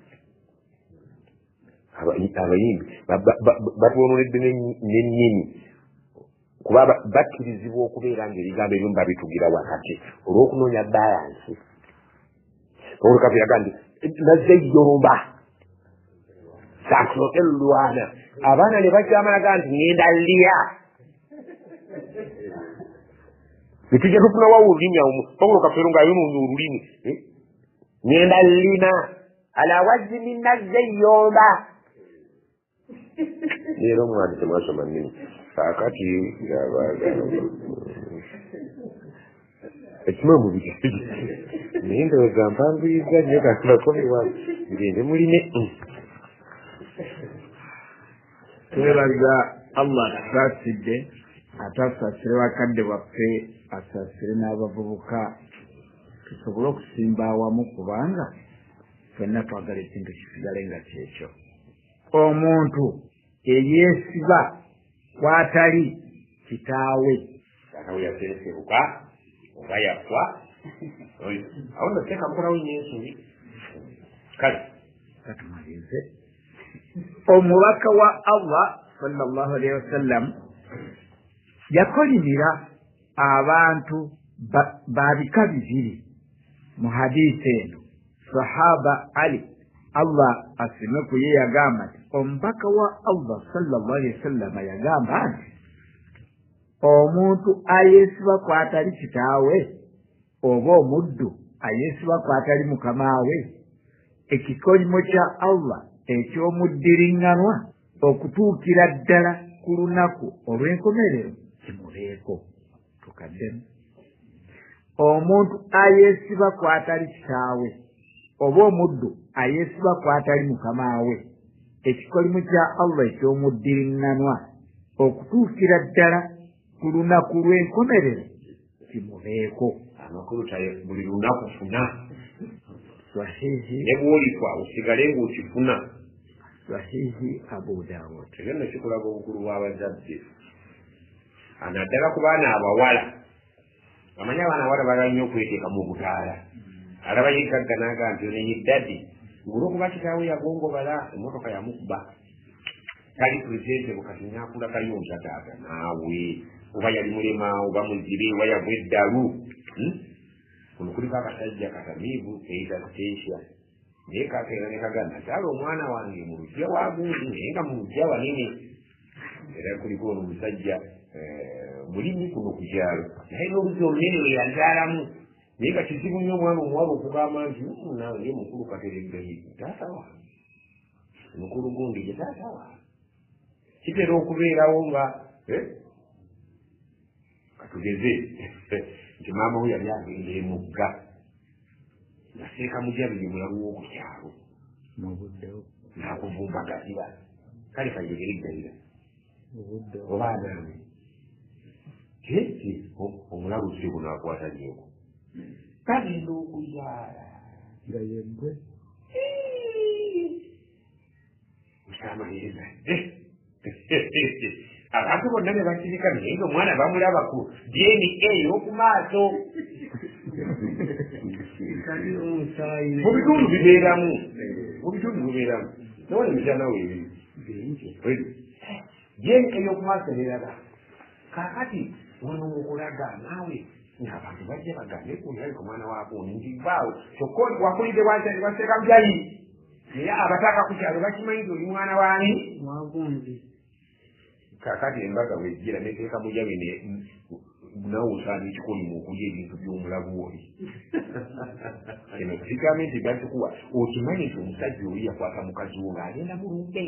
abayimbi batwonoledde n'ennyini kuba bakkirizibwa okubeera ng'ebigambo ebimu babitugira wakati olw'okunoonya balansi olukatu yaga nti nazze yomba sakusoke lulwana abaana ne bakyamalaga nti ngenda lya netujja tufunawo olulimi awo pawulo kafeero ng'ayonoonya olulimi ngenda lima ala wazini nazze yomba leero omwana temwasoma nnimi kakati ekima mu biki naye ndowooza mpanguyiza nnyo kabakomiwa ngende mulime tweraga Allah atusaaside atasaasire bakadde baffe asaasire n'abavubuka tusobole okusimba awamu kubanga ffenna twagala ekintu kisigale nga kyekyo omuntu eyeesiba kwatali kitaawe awo yateesebuka oba yafa awo nateeka mukolawo nyensubi kale katumalize omubaka wa Allah sallallahu alaihi wasallam yakolimira abantu babika bibiri mu hadiisi eno sahaba Ali Allah asime ku ye yagamba nti omubaka wa Allah sallallahu alaihi wasallam yagamba nti omuntu ayeesiba kwatali kitaawe oba omuddu ayeesiba kwatali mukamaawe ekikolimo kya Allah eky'omuddiriŋŋanwa okutuukira ddala ku lunaku olw'enkomerero kimubeeko tukaddemu omuntu ayeesiba kwatali kitaawe oba omuddu ayeesiba kwatali mukamaawe ekikolimo kya Allah eky'omuddiriŋŋanwa okutuukira ddala ku lunaku lw'enkomerero kimubeeko amakulu buli lunaku funa sahihi ne bw'olifa osigale ng'okifuna sahihi Abu Dawud ekyo nno kikulaga obukulu bw'abazadde anaddala ku baana abawala amanyi abaana abawala balala nnyo okweteeka mu butaala alaba yegagga n'aga nti oneyiddadi olw'okuba kitaawe yagongobala emmotoka yamukuba kali presente bukati nyakula kayonsa taata naawe oba yali mulema oba muzibe oba yagwa eddalu kuno kuliko akasajja katamiivu keita kutesya naye kakeera ne kaganda kyala omwana wange mu lujja wagundi naye nga mu lujja wanene era kuliko ono omusajja mulimi kuno ku kyalo naye n'olujja olunene we yazaalamu naye nga kizibu nnyo omwana omuwala okugamba nti nange mukulu katereggayi taata wange mukulu gundi gye taata wange kitera okubeerawo nga katugeze nti maama we yali agenda emugga naseeka mujabiri mulaluwo ku kyalo n'akuvumbagalira kale kayegereggayira oba anaani keti omulalusi buno akwata nnyoko kagenda okuzaala nga yembwe musaamayeeza abantu bonna ne basirika naye nga omwana bamulaba ku DNA y'oku maaso mu bitundu bibeeramu nawone mikyana weebiri DNA y'oku maaso neeraga kakati wano mukulaga naawe ng'abantu bajja bagambe kunaliko omwana waako nti baawe kyokka wakulidde waseeka mujayi naye abataaka ku kyalo bakimanyi nti oli mwana waani mwagunzi kakati embaga wejjira neteeka mujabi nawe osaana ekikolimu okulya ebintu by'omulabu oli kino kigambe nti gakikuwa okimanyi nti omusajja oli yakwata mukazi wo ng'agenda mulumbe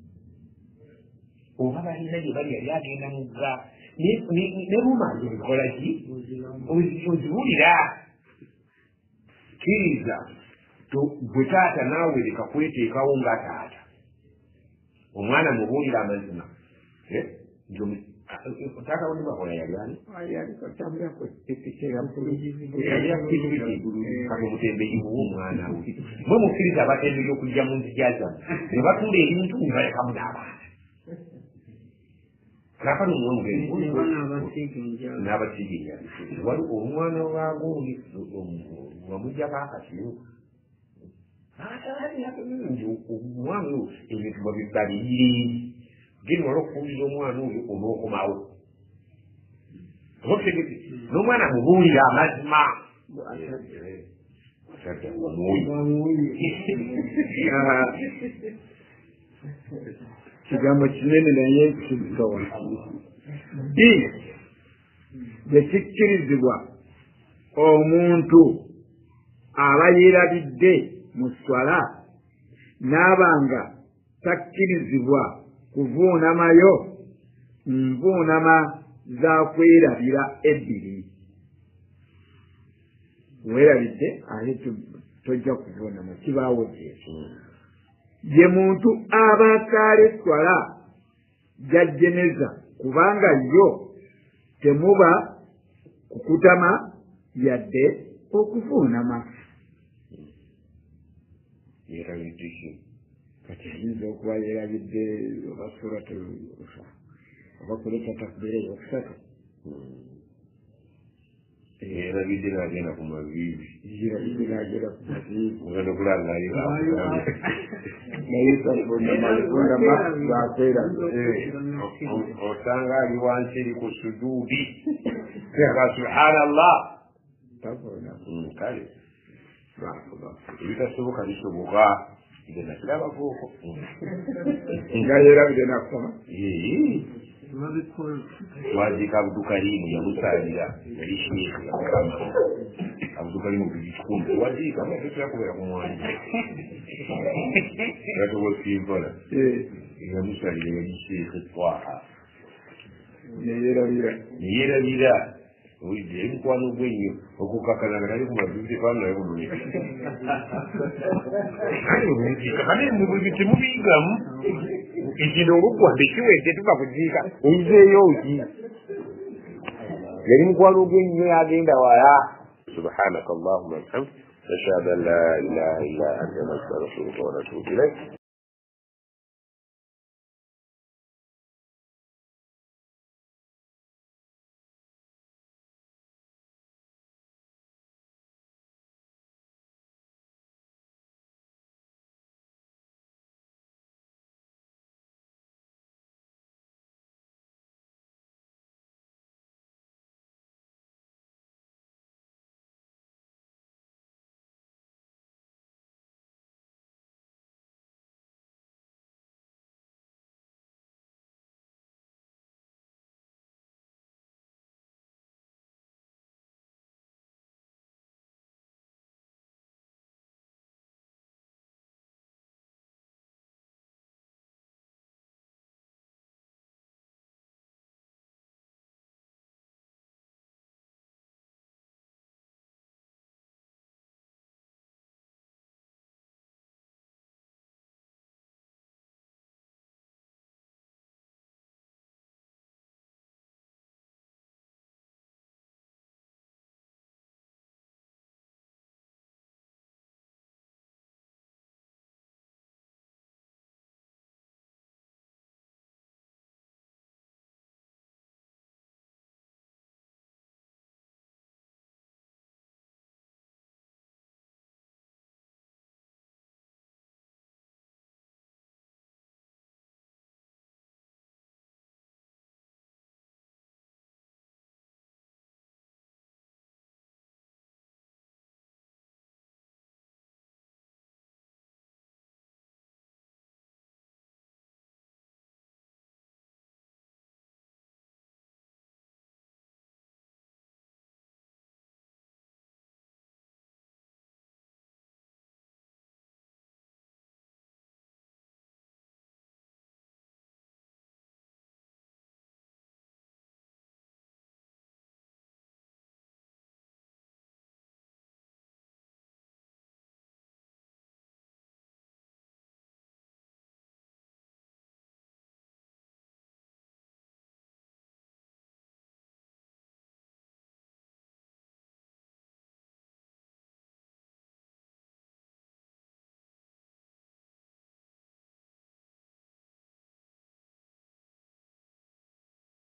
oba balina gye bali yali agenda mugga ne rumazi obikola ki oziwulira kkiriza bwe taata naawe leka kweteekawo nga taata omwana mubuulira amazima Taka wani ba wani yari ayari ko tambia ko tikikira yari yakubiri kati mutembeyi w'umwana we mwe mukkiriza abatembeyi okujja mu nzija zammwe ne batunda ebintu ne balekamu n'abaana kakano n'abasiga enjala wali omwana wagundi wamujjako akasiru omwana oyo ebintu babibalire gini olwokubuulira omwana oyo olwokomawo n'omwana mubuulira amazima kigambo kinene naye kigawa tekikkirizibwa omuntu aba yeerabidde mu swala n'abanga takkirizibwa kuvuunamayo nvuunama za kwerabira ebbiri weerabidde ate tojja kuvuunama kibaawo ekyo ye muntu aba akaala eswala jajjeneza kubanga yo temuba kukutama yadde okuvuunama yeerabiddeki kati ayinza okuba yeerabidde oba suratu oba kuleta takbira eyokusatu yeerabidde n'agenda ku maviivi yeerabidde n'agenda ku maviivi ogenda okulanga nayesaundama zakwerabira osanga ali wansi eri ku sujuudi aga subhanallah kale ebitasoboka bisoboka genda kirabakooko nga yeerabidde nakusoma twaziika abudukalimu yamusalira yali sheekhe yamukama abudukalimu bigikumi tewaziika tetuyakubera ku mwanyi gatobosiimpola yamusalira yali sheekhe twaha neyerabira owulidde emukwano gwenyo okukakana nga nali kumavivi tekwanayo bunulira temubiigamu ekino olugwadde kiwedde tuba kuziika oyizeeyo oki yali mukwano gwenyo yagenda wala subhanaka allahumma bihamdik nashhadu an la ilaha illa anta nastaghfiruka wa natubu ilayk